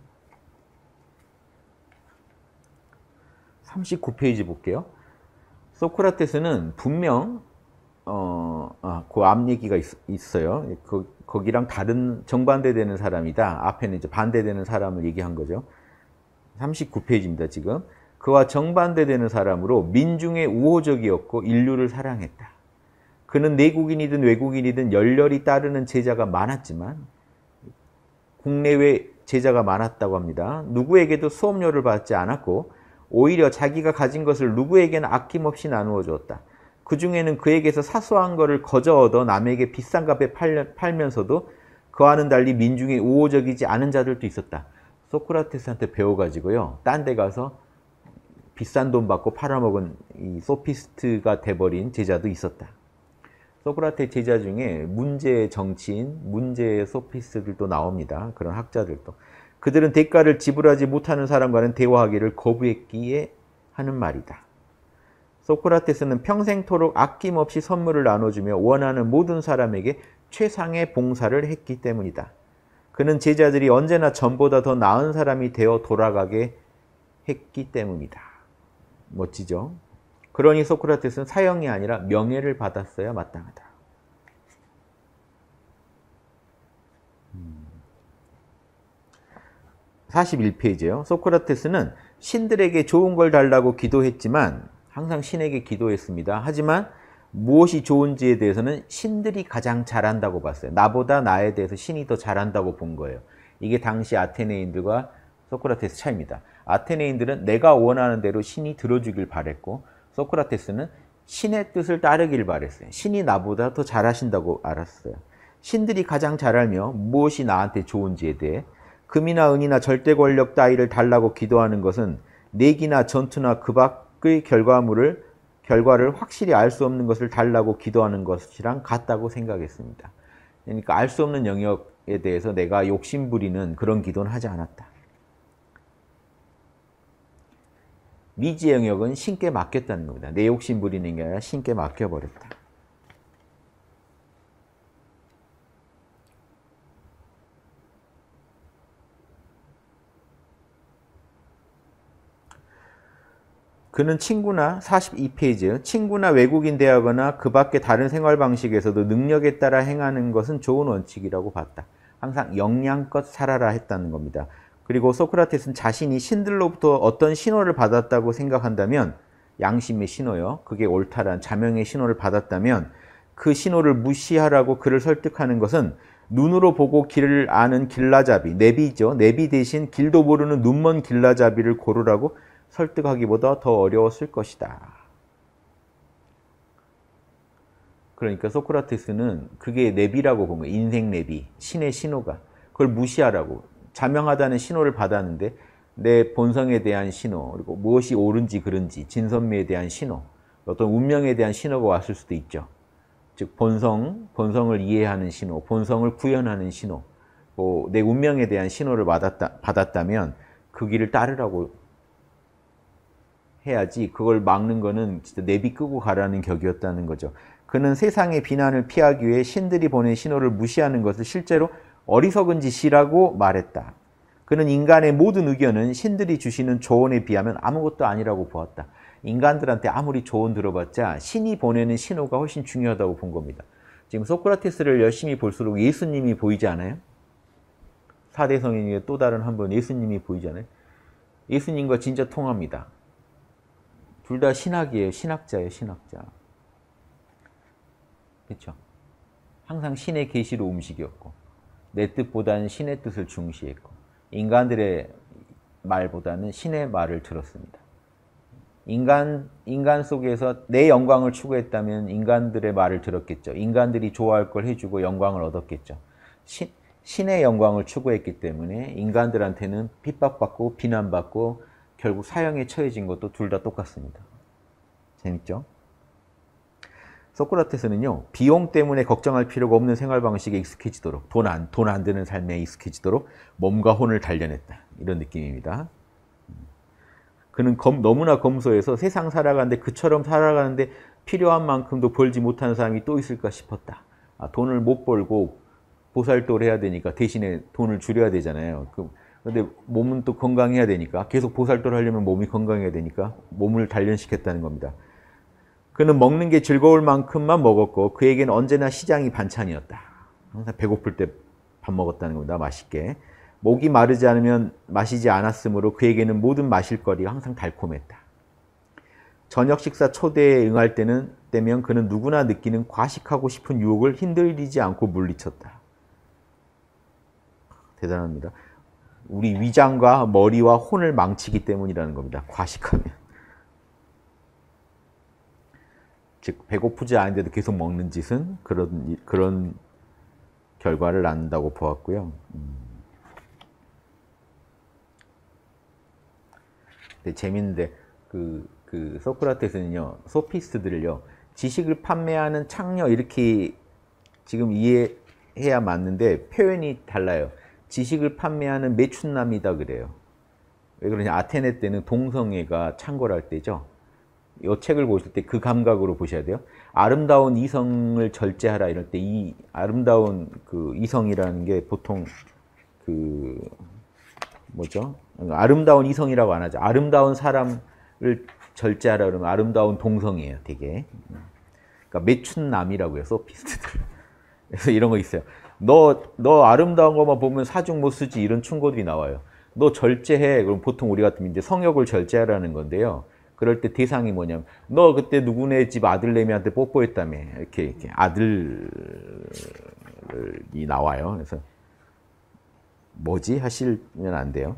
삼십구 페이지 볼게요. 소크라테스는 분명 어, 아, 그 앞 얘기가 있, 있어요. 그, 거기랑 다른 정반대되는 사람이다. 앞에는 이제 반대되는 사람을 얘기한 거죠. 삼십구 페이지입니다, 지금. 그와 정반대되는 사람으로 민중의 우호적이었고 인류를 사랑했다. 그는 내국인이든 외국인이든 열렬히 따르는 제자가 많았지만 국내외 제자가 많았다고 합니다. 누구에게도 수업료를 받지 않았고 오히려 자기가 가진 것을 누구에게나 아낌없이 나누어 주었다. 그 중에는 그에게서 사소한 것을 거저 얻어 남에게 비싼 값에 팔, 팔면서도 그와는 달리 민중에 우호적이지 않은 자들도 있었다. 소크라테스한테 배워가지고요. 딴 데 가서 비싼 돈 받고 팔아먹은 이 소피스트가 돼버린 제자도 있었다. 소크라테스 제자 중에 문제의 정치인, 문제의 소피스트들도 나옵니다. 그런 학자들도. 그들은 대가를 지불하지 못하는 사람과는 대화하기를 거부했기에 하는 말이다. 소크라테스는 평생토록 아낌없이 선물을 나눠주며 원하는 모든 사람에게 최상의 봉사를 했기 때문이다. 그는 제자들이 언제나 전보다 더 나은 사람이 되어 돌아가게 했기 때문이다. 멋지죠? 그러니 소크라테스는 사형이 아니라 명예를 받았어야 마땅하다. 사십일 페이지요. 소크라테스는 신들에게 좋은 걸 달라고 기도했지만 항상 신에게 기도했습니다. 하지만 무엇이 좋은지에 대해서는 신들이 가장 잘한다고 봤어요. 나보다 나에 대해서 신이 더 잘한다고 본 거예요. 이게 당시 아테네인들과 소크라테스 차이입니다. 아테네인들은 내가 원하는 대로 신이 들어주길 바랬고 소크라테스는 신의 뜻을 따르길 바랬어요. 신이 나보다 더 잘하신다고 알았어요. 신들이 가장 잘 알며 무엇이 나한테 좋은지에 대해 금이나 은이나 절대 권력 따위를 달라고 기도하는 것은 내기나 전투나 그 밖의 결과물을 결과를 확실히 알 수 없는 것을 달라고 기도하는 것이랑 같다고 생각했습니다. 그러니까 알 수 없는 영역에 대해서 내가 욕심 부리는 그런 기도는 하지 않았다. 미지 영역은 신께 맡겼다는 겁니다. 내 욕심 부리는 게 아니라 신께 맡겨버렸다. 그는 친구나 사십이 페이지 친구나 외국인 대하거나 그 밖의 다른 생활 방식에서도 능력에 따라 행하는 것은 좋은 원칙이라고 봤다. 항상 역량껏 살아라 했다는 겁니다. 그리고 소크라테스는 자신이 신들로부터 어떤 신호를 받았다고 생각한다면 양심의 신호요. 그게 옳다란 자명의 신호를 받았다면 그 신호를 무시하라고 그를 설득하는 것은 눈으로 보고 길을 아는 길라잡이, 내비죠. 내비 대신 길도 모르는 눈먼 길라잡이를 고르라고 설득하기보다 더 어려웠을 것이다. 그러니까 소크라테스는 그게 내비라고 본 거예요. 인생 내비, 신의 신호가. 그걸 무시하라고. 자명하다는 신호를 받았는데 내 본성에 대한 신호, 그리고 무엇이 옳은지 그른지, 진선미에 대한 신호, 어떤 운명에 대한 신호가 왔을 수도 있죠. 즉 본성, 본성을 이해하는 신호, 본성을 구현하는 신호, 뭐 내 운명에 대한 신호를 받았다, 받았다면 그 길을 따르라고 해야지 그걸 막는 거는 진짜 내비 끄고 가라는 격이었다는 거죠. 그는 세상의 비난을 피하기 위해 신들이 보낸 신호를 무시하는 것을 실제로 어리석은 짓이라고 말했다. 그는 인간의 모든 의견은 신들이 주시는 조언에 비하면 아무것도 아니라고 보았다. 인간들한테 아무리 조언 들어봤자 신이 보내는 신호가 훨씬 중요하다고 본 겁니다. 지금 소크라테스를 열심히 볼수록 예수님이 보이지 않아요? 사대 성인의 또 다른 한 번 예수님이 보이지 않아요? 예수님과 진짜 통합니다. 둘 다 신학이에요. 신학자예요. 신학자. 그렇죠? 항상 신의 계시로 움직였고 내 뜻보다는 신의 뜻을 중시했고 인간들의 말보다는 신의 말을 들었습니다. 인간, 인간 속에서 내 영광을 추구했다면 인간들의 말을 들었겠죠. 인간들이 좋아할 걸 해주고 영광을 얻었겠죠. 신, 신의 영광을 추구했기 때문에 인간들한테는 핍박받고 비난받고 결국 사형에 처해진 것도 둘 다 똑같습니다. 재밌죠? 소크라테스는요, 비용 때문에 걱정할 필요가 없는 생활 방식에 익숙해지도록, 돈 안, 돈 안 드는 삶에 익숙해지도록 몸과 혼을 단련했다. 이런 느낌입니다. 그는 검, 너무나 검소해서 세상 살아가는데 그처럼 살아가는데 필요한 만큼도 벌지 못하는 사람이 또 있을까 싶었다. 아, 돈을 못 벌고 보살도를 해야 되니까 대신에 돈을 줄여야 되잖아요. 그, 근데 몸은 또 건강해야 되니까 계속 보살도를 하려면 몸이 건강해야 되니까 몸을 단련시켰다는 겁니다. 그는 먹는 게 즐거울 만큼만 먹었고 그에게는 언제나 시장이 반찬이었다. 항상 배고플 때 밥 먹었다는 겁니다. 맛있게. 목이 마르지 않으면 마시지 않았으므로 그에게는 모든 마실거리가 항상 달콤했다. 저녁 식사 초대에 응할 때는 때면 그는 누구나 느끼는 과식하고 싶은 유혹을 힘들이지 않고 물리쳤다. 대단합니다. 우리 위장과 머리와 혼을 망치기 때문이라는 겁니다. 과식하면. 즉 배고프지 않은데도 계속 먹는 짓은 그런 그런 결과를 낳는다고 보았고요. 음. 근데 재밌는데 그, 그 소크라테스는요, 소피스트들을요, 지식을 판매하는 창녀 이렇게 지금 이해해야 맞는데 표현이 달라요. 지식을 판매하는 매춘남이다 그래요. 왜 그러냐? 아테네 때는 동성애가 창궐할 때죠. 이 책을 보실 때 그 감각으로 보셔야 돼요. 아름다운 이성을 절제하라 이럴 때 이 아름다운 그 이성이라는 게 보통 그 뭐죠? 아름다운 이성이라고 안 하죠. 아름다운 사람을 절제하라 그러면 아름다운 동성이에요, 되게. 그러니까 매춘남이라고 해요, 소피스트들. 그래서 이런 거 있어요. 너, 너 아름다운 것만 보면 사중 못 쓰지 이런 충고들이 나와요. 너 절제해. 그럼 보통 우리 같으면 이제 성욕을 절제하라는 건데요. 그럴 때 대상이 뭐냐면 너 그때 누구네 집 아들내미한테 뽀뽀했다며. 이렇게, 이렇게 아들이 나와요. 그래서 뭐지? 하시면 안 돼요.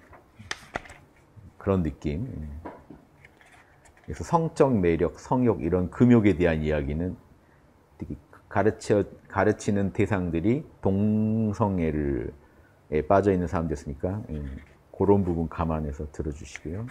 그런 느낌. 그래서 성적 매력, 성욕 이런 금욕에 대한 이야기는 가르쳐, 가르치는 대상들이 동성애를 빠져 있는 사람들이었으니까 그런 부분 감안해서 들어주시고요.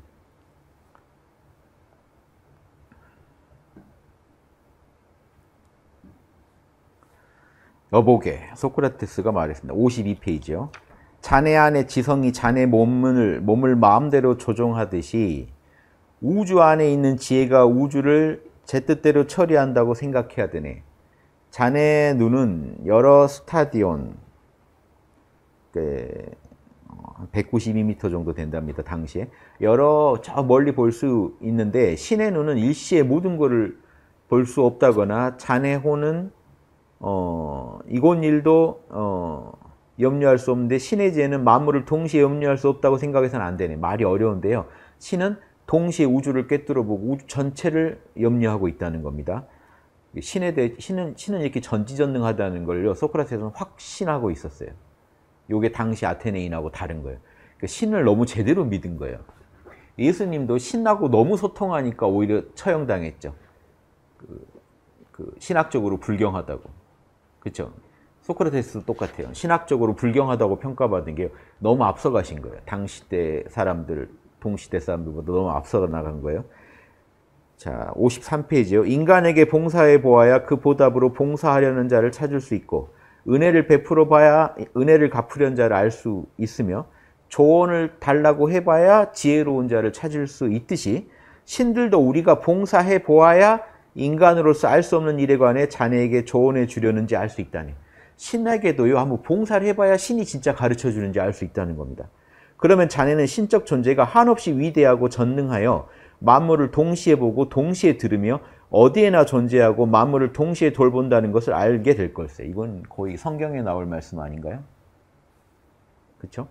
여보게, 소크라테스가 말했습니다. 오십이 페이지요. 자네 안의 지성이 자네 몸을, 몸을 마음대로 조종하듯이 우주 안에 있는 지혜가 우주를 제 뜻대로 처리한다고 생각해야 되네. 자네 눈은 여러 스타디온, 백구십이 미터 정도 된답니다. 당시에. 여러 저 멀리 볼 수 있는데 신의 눈은 일시에 모든 것을 볼 수 없다거나 자네 혼은 어, 이곳 일도 어, 염려할 수 없는데 신의 지혜는 만물을 동시에 염려할 수 없다고 생각해서는 안 되네. 말이 어려운데요. 신은 동시에 우주를 꿰뚫어보고 우주 전체를 염려하고 있다는 겁니다. 신에 대해, 신은, 신은 이렇게 전지전능하다는 걸요, 소크라테스는 확신하고 있었어요. 이게 당시 아테네인하고 다른 거예요. 그러니까 신을 너무 제대로 믿은 거예요. 예수님도 신하고 너무 소통하니까 오히려 처형당했죠. 그, 그 그 신학적으로 불경하다고. 그렇죠? 소크라테스도 똑같아요. 신학적으로 불경하다고 평가받은 게 너무 앞서가신 거예요. 당시 때 사람들, 동시대 사람들보다 너무 앞서 나간 거예요. 자, 오십삼 페이지요. 인간에게 봉사해 보아야 그 보답으로 봉사하려는 자를 찾을 수 있고 은혜를 베풀어 봐야 은혜를 갚으려는 자를 알 수 있으며 조언을 달라고 해봐야 지혜로운 자를 찾을 수 있듯이 신들도 우리가 봉사해 보아야 인간으로서 알 수 없는 일에 관해 자네에게 조언해 주려는지 알 수 있다니. 신에게도요, 한번 봉사를 해봐야 신이 진짜 가르쳐 주는지 알 수 있다는 겁니다. 그러면 자네는 신적 존재가 한없이 위대하고 전능하여 만물을 동시에 보고 동시에 들으며 어디에나 존재하고 만물을 동시에 돌본다는 것을 알게 될 걸세. 이건 거의 성경에 나올 말씀 아닌가요? 그렇죠?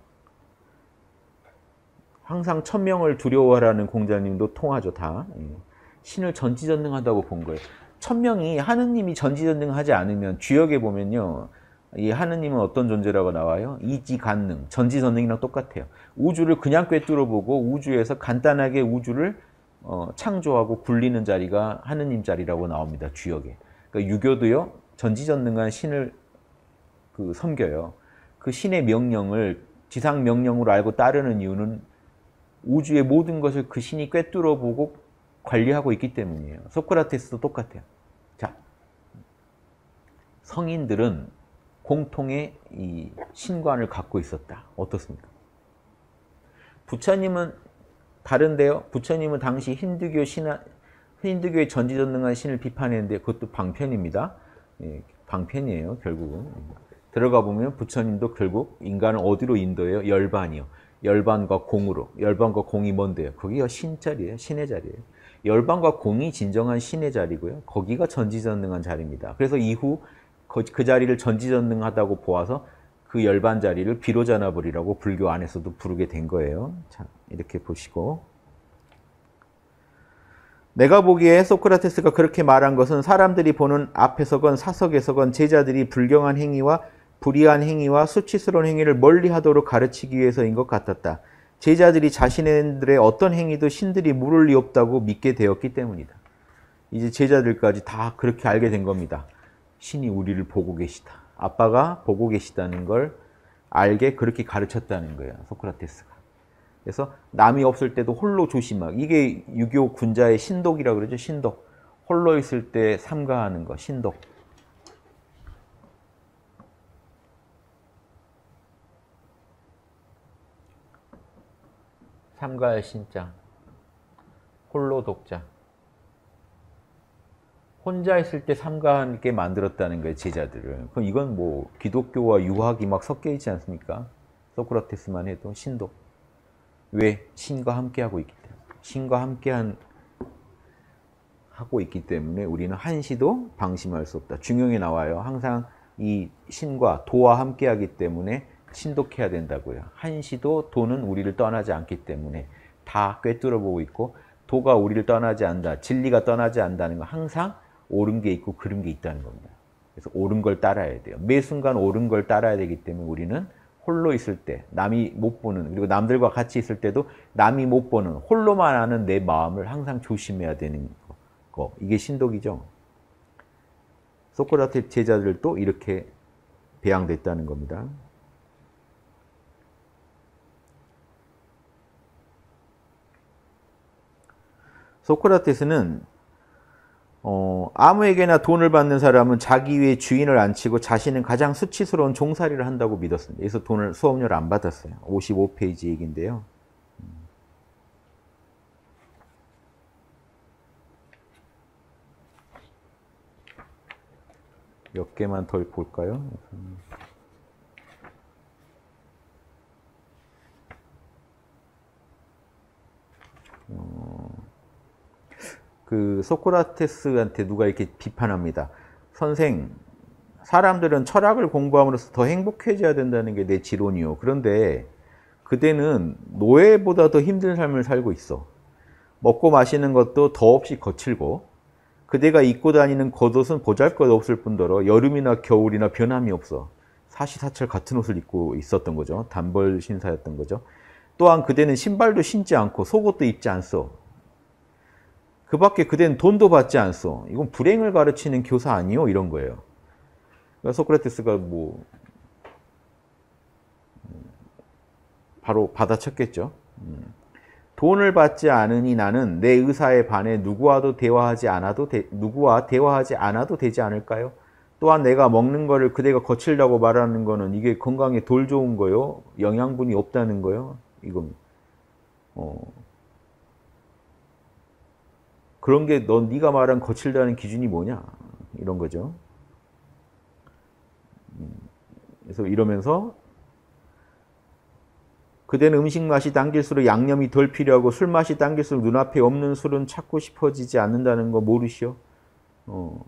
항상 천명을 두려워하라는 공자님도 통하죠, 다. 신을 전지전능하다고 본 거예요. 천명이 하느님이 전지전능하지 않으면 주역에 보면요. 이 하느님은 어떤 존재라고 나와요? 이지간능, 전지전능이랑 똑같아요. 우주를 그냥 꿰뚫어 보고 우주에서 간단하게 우주를 어, 창조하고 굴리는 자리가 하느님 자리라고 나옵니다. 주역에. 그러니까 유교도요. 전지전능한 신을 그 섬겨요. 그 신의 명령을 지상 명령으로 알고 따르는 이유는 우주의 모든 것을 그 신이 꿰뚫어 보고 관리하고 있기 때문이에요. 소크라테스도 똑같아요. 자, 성인들은 공통의 이 신관을 갖고 있었다. 어떻습니까? 부처님은 다른데요. 부처님은 당시 힌두교 신화, 힌두교의 전지전능한 신을 비판했는데 그것도 방편입니다. 예, 방편이에요. 결국은. 들어가 보면 부처님도 결국 인간을 어디로 인도해요? 열반이요. 열반과 공으로. 열반과 공이 뭔데요? 거기가 신 자리예요. 신의 자리예요. 열반과 공이 진정한 신의 자리고요. 거기가 전지전능한 자리입니다. 그래서 이후 그 자리를 전지전능하다고 보아서 그 열반 자리를 비로자나불이라고 불교 안에서도 부르게 된 거예요. 자, 이렇게 보시고. 내가 보기에 소크라테스가 그렇게 말한 것은 사람들이 보는 앞에서건 사석에서건 제자들이 불경한 행위와 불의한 행위와 수치스러운 행위를 멀리하도록 가르치기 위해서인 것 같았다. 제자들이 자신들의 어떤 행위도 신들이 물을 리 없다고 믿게 되었기 때문이다. 이제 제자들까지 다 그렇게 알게 된 겁니다. 신이 우리를 보고 계시다. 아빠가 보고 계시다는 걸 알게 그렇게 가르쳤다는 거예요. 소크라테스가. 그래서 남이 없을 때도 홀로 조심하고. 이게 유교 군자의 신독이라고 그러죠. 신독. 홀로 있을 때 삼가하는 거. 신독. 삼가할 신자. 홀로 독자. 혼자 있을 때 삼가하게 만들었다는 거예요, 제자들을. 그럼 이건 뭐 기독교와 유학이 막 섞여 있지 않습니까? 소크라테스만 해도 신독. 왜? 신과 함께하고 있기 때문에. 신과 함께한 하고 있기 때문에 우리는 한시도 방심할 수 없다. 중용에 나와요. 항상 이 신과 도와 함께하기 때문에 신독해야 된다고요. 한시도 도는 우리를 떠나지 않기 때문에 다 꿰뚫어 보고 있고 도가 우리를 떠나지 않는다. 진리가 떠나지 않는다는 건 항상 옳은 게 있고 그른 게 있다는 겁니다. 그래서 옳은 걸 따라야 돼요. 매 순간 옳은 걸 따라야 되기 때문에 우리는 홀로 있을 때 남이 못 보는 그리고 남들과 같이 있을 때도 남이 못 보는 홀로만 아는 내 마음을 항상 조심해야 되는 거. 이게 신독이죠. 소크라테스 제자들도 이렇게 배양됐다는 겁니다. 소크라테스는 어, 아무에게나 돈을 받는 사람은 자기 위에 주인을 앉히고 자신은 가장 수치스러운 종살이를 한다고 믿었습니다. 그래서 돈을 수업료를 안 받았어요. 오십오 페이지 얘기인데요. 몇 개만 더 볼까요? 어... 그 소크라테스한테 누가 이렇게 비판합니다. 선생, 사람들은 철학을 공부함으로써 더 행복해져야 된다는 게 내 지론이요. 그런데 그대는 노예보다 더 힘든 삶을 살고 있어. 먹고 마시는 것도 더없이 거칠고 그대가 입고 다니는 겉옷은 보잘것없을 뿐더러 여름이나 겨울이나 변함이 없어. 사시사철 같은 옷을 입고 있었던 거죠. 단벌 신사였던 거죠. 또한 그대는 신발도 신지 않고 속옷도 입지 않소. 그밖에 그대는 돈도 받지 않소. 이건 불행을 가르치는 교사 아니요? 이런 거예요. 그러니까 소크라테스가 뭐 바로 받아쳤겠죠. 돈을 받지 않으니 나는 내 의사에 반해 누구와도 대화하지 않아도 되, 누구와 대화하지 않아도 되지 않을까요? 또한 내가 먹는 거를 그대가 거칠다고 말하는 거는 이게 건강에 덜 좋은 거요? 영양분이 없다는 거요? 이건 어. 그런 게 넌 네가 말한 거칠다는 기준이 뭐냐? 이런 거죠. 그래서 이러면서 그대는 음식 맛이 당길수록 양념이 덜 필요하고 술 맛이 당길수록 눈앞에 없는 술은 찾고 싶어지지 않는다는 거 모르시오? 어.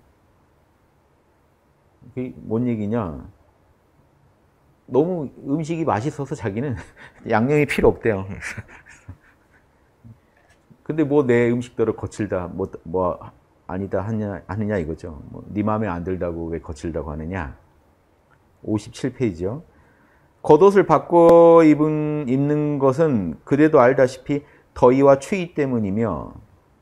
그게 뭔 얘기냐? 너무 음식이 맛있어서 자기는 양념이 필요 없대요. 근데 뭐 내 음식대로 거칠다, 뭐, 뭐 아니다 하냐, 하느냐 이거죠. 뭐, 네 마음에 안 들다고 왜 거칠다고 하느냐. 오십칠 페이지요. 겉옷을 바꿔 입은, 입는 것은 그대도 알다시피 더위와 추위 때문이며,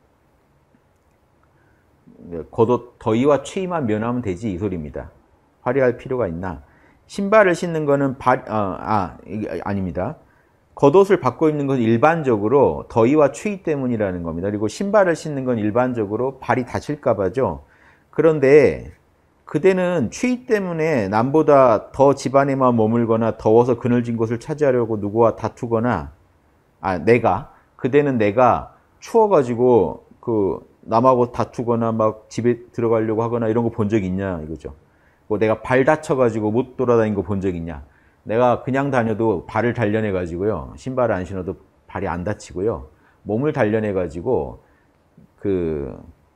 겉옷, 더위와 추위만 면하면 되지 이 소리입니다. 화려할 필요가 있나. 신발을 신는 거는 바, 아, 아 아닙니다. 겉옷을 바꿔 입는 건 일반적으로 더위와 추위 때문이라는 겁니다. 그리고 신발을 신는 건 일반적으로 발이 다칠까 봐죠. 그런데 그대는 추위 때문에 남보다 더 집안에만 머물거나 더워서 그늘진 곳을 차지하려고 누구와 다투거나, 아 내가 그대는 내가 추워가지고 그 남하고 다투거나 막 집에 들어가려고 하거나 이런 거 본 적 있냐 이거죠. 뭐 내가 발 다쳐가지고 못 돌아다니는 거 본 적 있냐. 내가 그냥 다녀도 발을 단련해 가지고요. 신발을 안 신어도 발이 안 다치고요. 몸을 단련해 가지고 그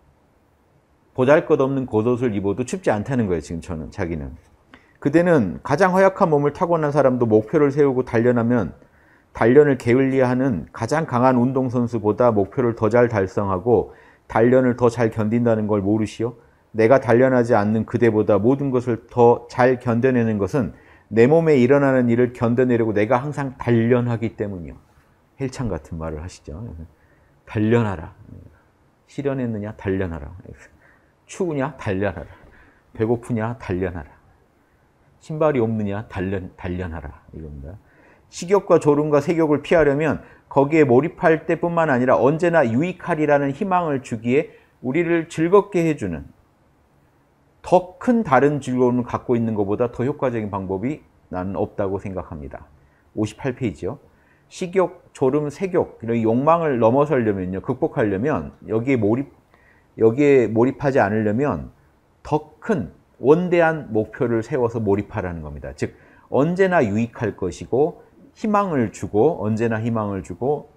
보잘것없는 겉옷을 입어도 춥지 않다는 거예요. 지금 저는 자기는. 그대는 가장 허약한 몸을 타고난 사람도 목표를 세우고 단련하면 단련을 게을리하는 가장 강한 운동선수보다 목표를 더 잘 달성하고 단련을 더 잘 견딘다는 걸 모르시오? 내가 단련하지 않는 그대보다 모든 것을 더 잘 견뎌내는 것은 내 몸에 일어나는 일을 견뎌내려고 내가 항상 단련하기 때문이요. 헬창 같은 말을 하시죠. 단련하라. 실현했느냐? 단련하라. 추우냐? 단련하라. 배고프냐? 단련하라. 신발이 없느냐? 단련, 단련하라. 이겁니다. 식욕과 졸음과 색욕을 피하려면 거기에 몰입할 때뿐만 아니라 언제나 유익하리라는 희망을 주기에 우리를 즐겁게 해주는 더 큰 다른 즐거움을 갖고 있는 것보다 더 효과적인 방법이 나는 없다고 생각합니다. 오십팔 페이지요. 식욕, 졸음, 색욕, 이런 욕망을 넘어서려면요, 극복하려면 여기에 몰입, 여기에 몰입하지 않으려면 더 큰 원대한 목표를 세워서 몰입하라는 겁니다. 즉 언제나 유익할 것이고 희망을 주고 언제나 희망을 주고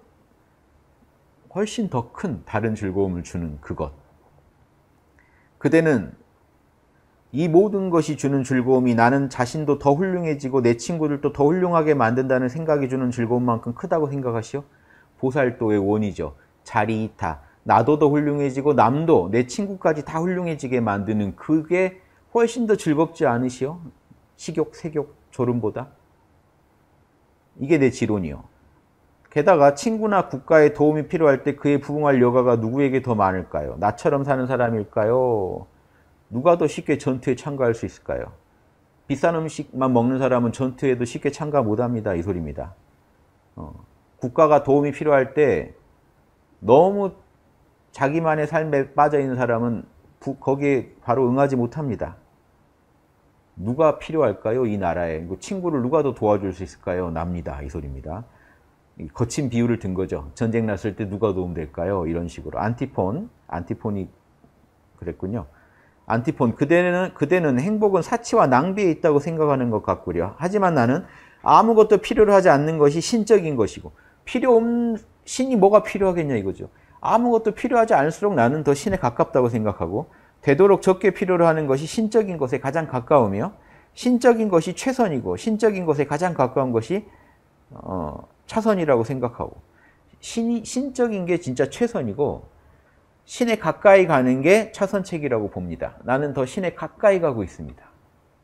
훨씬 더 큰 다른 즐거움을 주는 그것. 그대는 이 모든 것이 주는 즐거움이 나는 자신도 더 훌륭해지고 내 친구들도 더 훌륭하게 만든다는 생각이 주는 즐거움만큼 크다고 생각하시오? 보살도의 원이죠. 자리이타. 나도 더 훌륭해지고 남도 내 친구까지 다 훌륭해지게 만드는 그게 훨씬 더 즐겁지 않으시오? 식욕, 색욕, 졸음보다? 이게 내 지론이요. 게다가 친구나 국가의 도움이 필요할 때 그에 부응할 여가가 누구에게 더 많을까요? 나처럼 사는 사람일까요? 누가 더 쉽게 전투에 참가할 수 있을까요? 비싼 음식만 먹는 사람은 전투에도 쉽게 참가 못합니다. 이 소리입니다. 어, 국가가 도움이 필요할 때 너무 자기만의 삶에 빠져있는 사람은 부, 거기에 바로 응하지 못합니다. 누가 필요할까요? 이 나라에. 친구를 누가 더 도와줄 수 있을까요? 납니다. 이 소리입니다. 거친 비유를 든 거죠. 전쟁 났을 때 누가 도움될까요? 이런 식으로. 안티폰, 안티폰이 그랬군요. 안티폰, 그대는, 그대는 행복은 사치와 낭비에 있다고 생각하는 것 같구려. 하지만 나는 아무것도 필요로 하지 않는 것이 신적인 것이고, 필요 없는, 신이 뭐가 필요하겠냐 이거죠. 아무것도 필요하지 않을수록 나는 더 신에 가깝다고 생각하고, 되도록 적게 필요로 하는 것이 신적인 것에 가장 가까우며, 신적인 것이 최선이고, 신적인 것에 가장 가까운 것이, 어, 차선이라고 생각하고, 신이, 신적인 게 진짜 최선이고, 신에 가까이 가는 게 차선책이라고 봅니다. 나는 더 신에 가까이 가고 있습니다.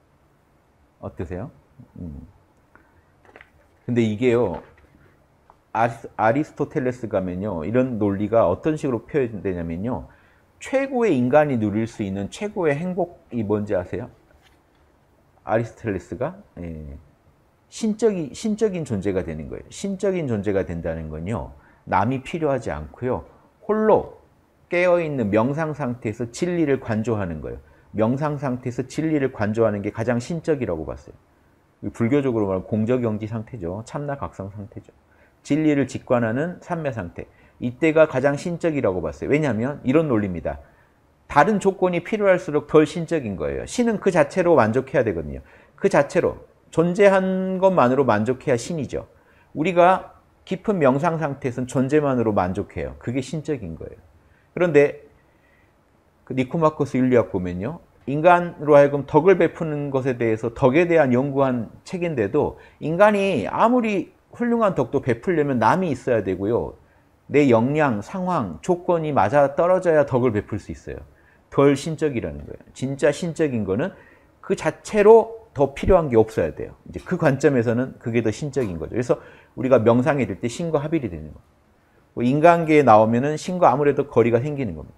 어떠세요? 음. 근데 이게요, 아리스토텔레스 가면요, 이런 논리가 어떤 식으로 표현되냐면요, 최고의 인간이 누릴 수 있는 최고의 행복이 뭔지 아세요? 아리스토텔레스가 예, 신적이, 신적인 존재가 되는 거예요. 신적인 존재가 된다는 건요, 남이 필요하지 않고요, 홀로 깨어있는 명상 상태에서 진리를 관조하는 거예요. 명상 상태에서 진리를 관조하는 게 가장 신적이라고 봤어요. 불교적으로 말하면 공저경지 상태죠. 참나각성 상태죠. 진리를 직관하는 삼매 상태. 이때가 가장 신적이라고 봤어요. 왜냐하면 이런 논리입니다. 다른 조건이 필요할수록 덜 신적인 거예요. 신은 그 자체로 만족해야 되거든요. 그 자체로 존재한 것만으로 만족해야 신이죠. 우리가 깊은 명상 상태에서는 존재만으로 만족해요. 그게 신적인 거예요. 그런데 그 니코마코스 윤리학 보면요, 인간으로 하여금 덕을 베푸는 것에 대해서 덕에 대한 연구한 책인데도 인간이 아무리 훌륭한 덕도 베풀려면 남이 있어야 되고요, 내 역량, 상황, 조건이 맞아 떨어져야 덕을 베풀 수 있어요. 덜 신적이라는 거예요. 진짜 신적인 거는 그 자체로 더 필요한 게 없어야 돼요. 이제 그 관점에서는 그게 더 신적인 거죠. 그래서 우리가 명상에 들 때 신과 합일이 되는 거예요. 인간계에 나오면은 신과 아무래도 거리가 생기는 겁니다.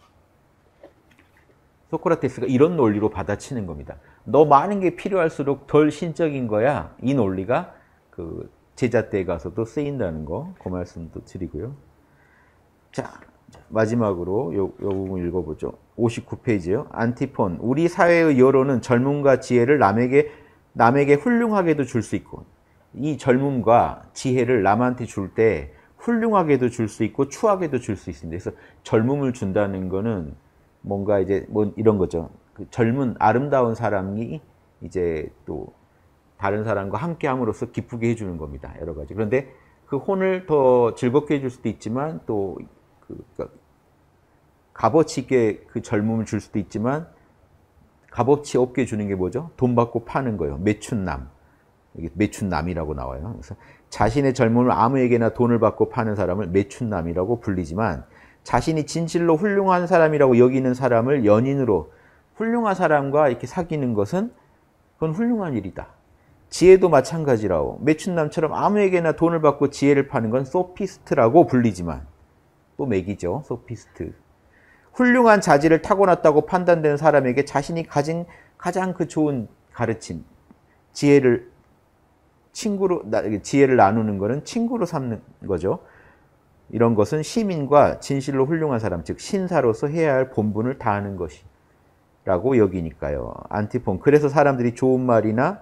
소크라테스가 이런 논리로 받아치는 겁니다. 너 많은 게 필요할수록 덜 신적인 거야. 이 논리가 그 제자 때에 가서도 쓰인다는 거, 그 말씀도 드리고요. 자, 마지막으로 요, 요 부분 읽어보죠. 오십구 페이지요. 안티폰. 우리 사회의 여론은 젊음과 지혜를 남에게, 남에게 훌륭하게도 줄 수 있고, 이 젊음과 지혜를 남한테 줄 때 훌륭하게도 줄 수 있고 추하게도 줄 수 있습니다. 그래서 젊음을 준다는 거는 뭔가 이제 뭐 이런 거죠. 그 젊은 아름다운 사람이 이제 또 다른 사람과 함께 함으로써 기쁘게 해주는 겁니다. 여러 가지. 그런데 그 혼을 더 즐겁게 해줄 수도 있지만 또 그, 그러니까 값어치 있게 그 젊음을 줄 수도 있지만 값어치 없게 주는 게 뭐죠? 돈 받고 파는 거예요. 매춘남. 이게 매춘남이라고 나와요. 그래서 자신의 젊음을 아무에게나 돈을 받고 파는 사람을 매춘남이라고 불리지만, 자신이 진실로 훌륭한 사람이라고 여기는 사람을 연인으로 훌륭한 사람과 이렇게 사귀는 것은 그건 훌륭한 일이다. 지혜도 마찬가지라고, 매춘남처럼 아무에게나 돈을 받고 지혜를 파는 건 소피스트라고 불리지만, 또 맥이죠. 소피스트. 훌륭한 자질을 타고났다고 판단되는 사람에게 자신이 가진 가장 그 좋은 가르침, 지혜를 친구로, 지혜를 나누는 것은 친구로 삼는 거죠. 이런 것은 시민과 진실로 훌륭한 사람, 즉 신사로서 해야 할 본분을 다하는 것이라고 여기니까요. 안티폰. 그래서 사람들이 좋은 말이나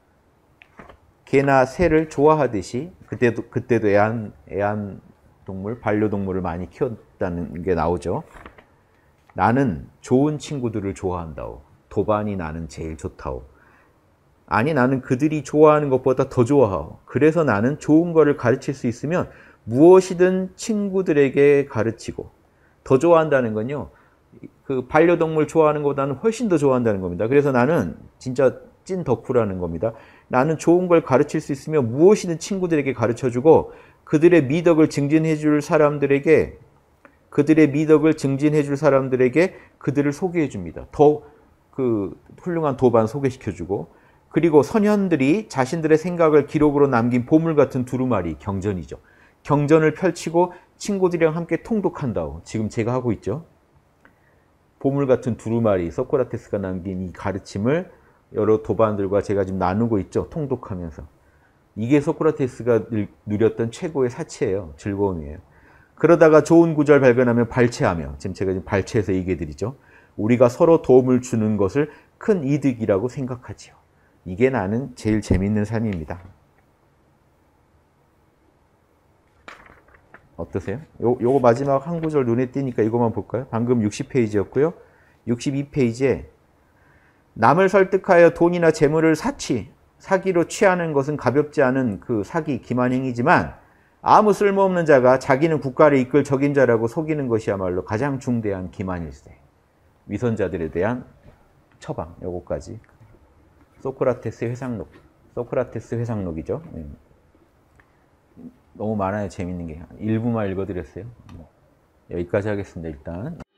개나 새를 좋아하듯이, 그때도 그때도 애완 애완 동물, 반려동물을 많이 키웠다는 게 나오죠. 나는 좋은 친구들을 좋아한다오. 도반이 나는 제일 좋다오. 아니, 나는 그들이 좋아하는 것보다 더 좋아하오. 그래서 나는 좋은 거를 가르칠 수 있으면 무엇이든 친구들에게 가르치고, 더 좋아한다는 건요, 그 반려동물 좋아하는 것보다는 훨씬 더 좋아한다는 겁니다. 그래서 나는 진짜 찐 덕후라는 겁니다. 나는 좋은 걸 가르칠 수 있으면 무엇이든 친구들에게 가르쳐주고, 그들의 미덕을 증진해 줄 사람들에게, 그들의 미덕을 증진해 줄 사람들에게 그들을 소개해 줍니다. 더 그 훌륭한 도반 소개시켜주고, 그리고 선현들이 자신들의 생각을 기록으로 남긴 보물 같은 두루마리, 경전이죠. 경전을 펼치고 친구들이랑 함께 통독한다고 지금 제가 하고 있죠. 보물 같은 두루마리, 소크라테스가 남긴 이 가르침을 여러 도반들과 제가 지금 나누고 있죠. 통독하면서. 이게 소크라테스가 누렸던 최고의 사치예요. 즐거움이에요. 그러다가 좋은 구절 발견하면 발췌하며, 지금 제가 지금 발췌해서 얘기해 드리죠. 우리가 서로 도움을 주는 것을 큰 이득이라고 생각하지요. 이게 나는 제일 재밌는 삶입니다. 어떠세요? 요, 요거 마지막 한 구절 눈에 띄니까 이것만 볼까요? 방금 육십 페이지였고요. 육십이 페이지에 남을 설득하여 돈이나 재물을 사치, 사기로 취하는 것은 가볍지 않은 그 사기, 기만행위지만 아무 쓸모없는 자가 자기는 국가를 이끌 적임자라고 속이는 것이야말로 가장 중대한 기만일세. 위선자들에 대한 처방, 요거까지. 소크라테스 회상록, 소크라테스 회상록이죠. 네. 너무 많아요, 재밌는 게. 일부만 읽어드렸어요. 여기까지 하겠습니다, 일단.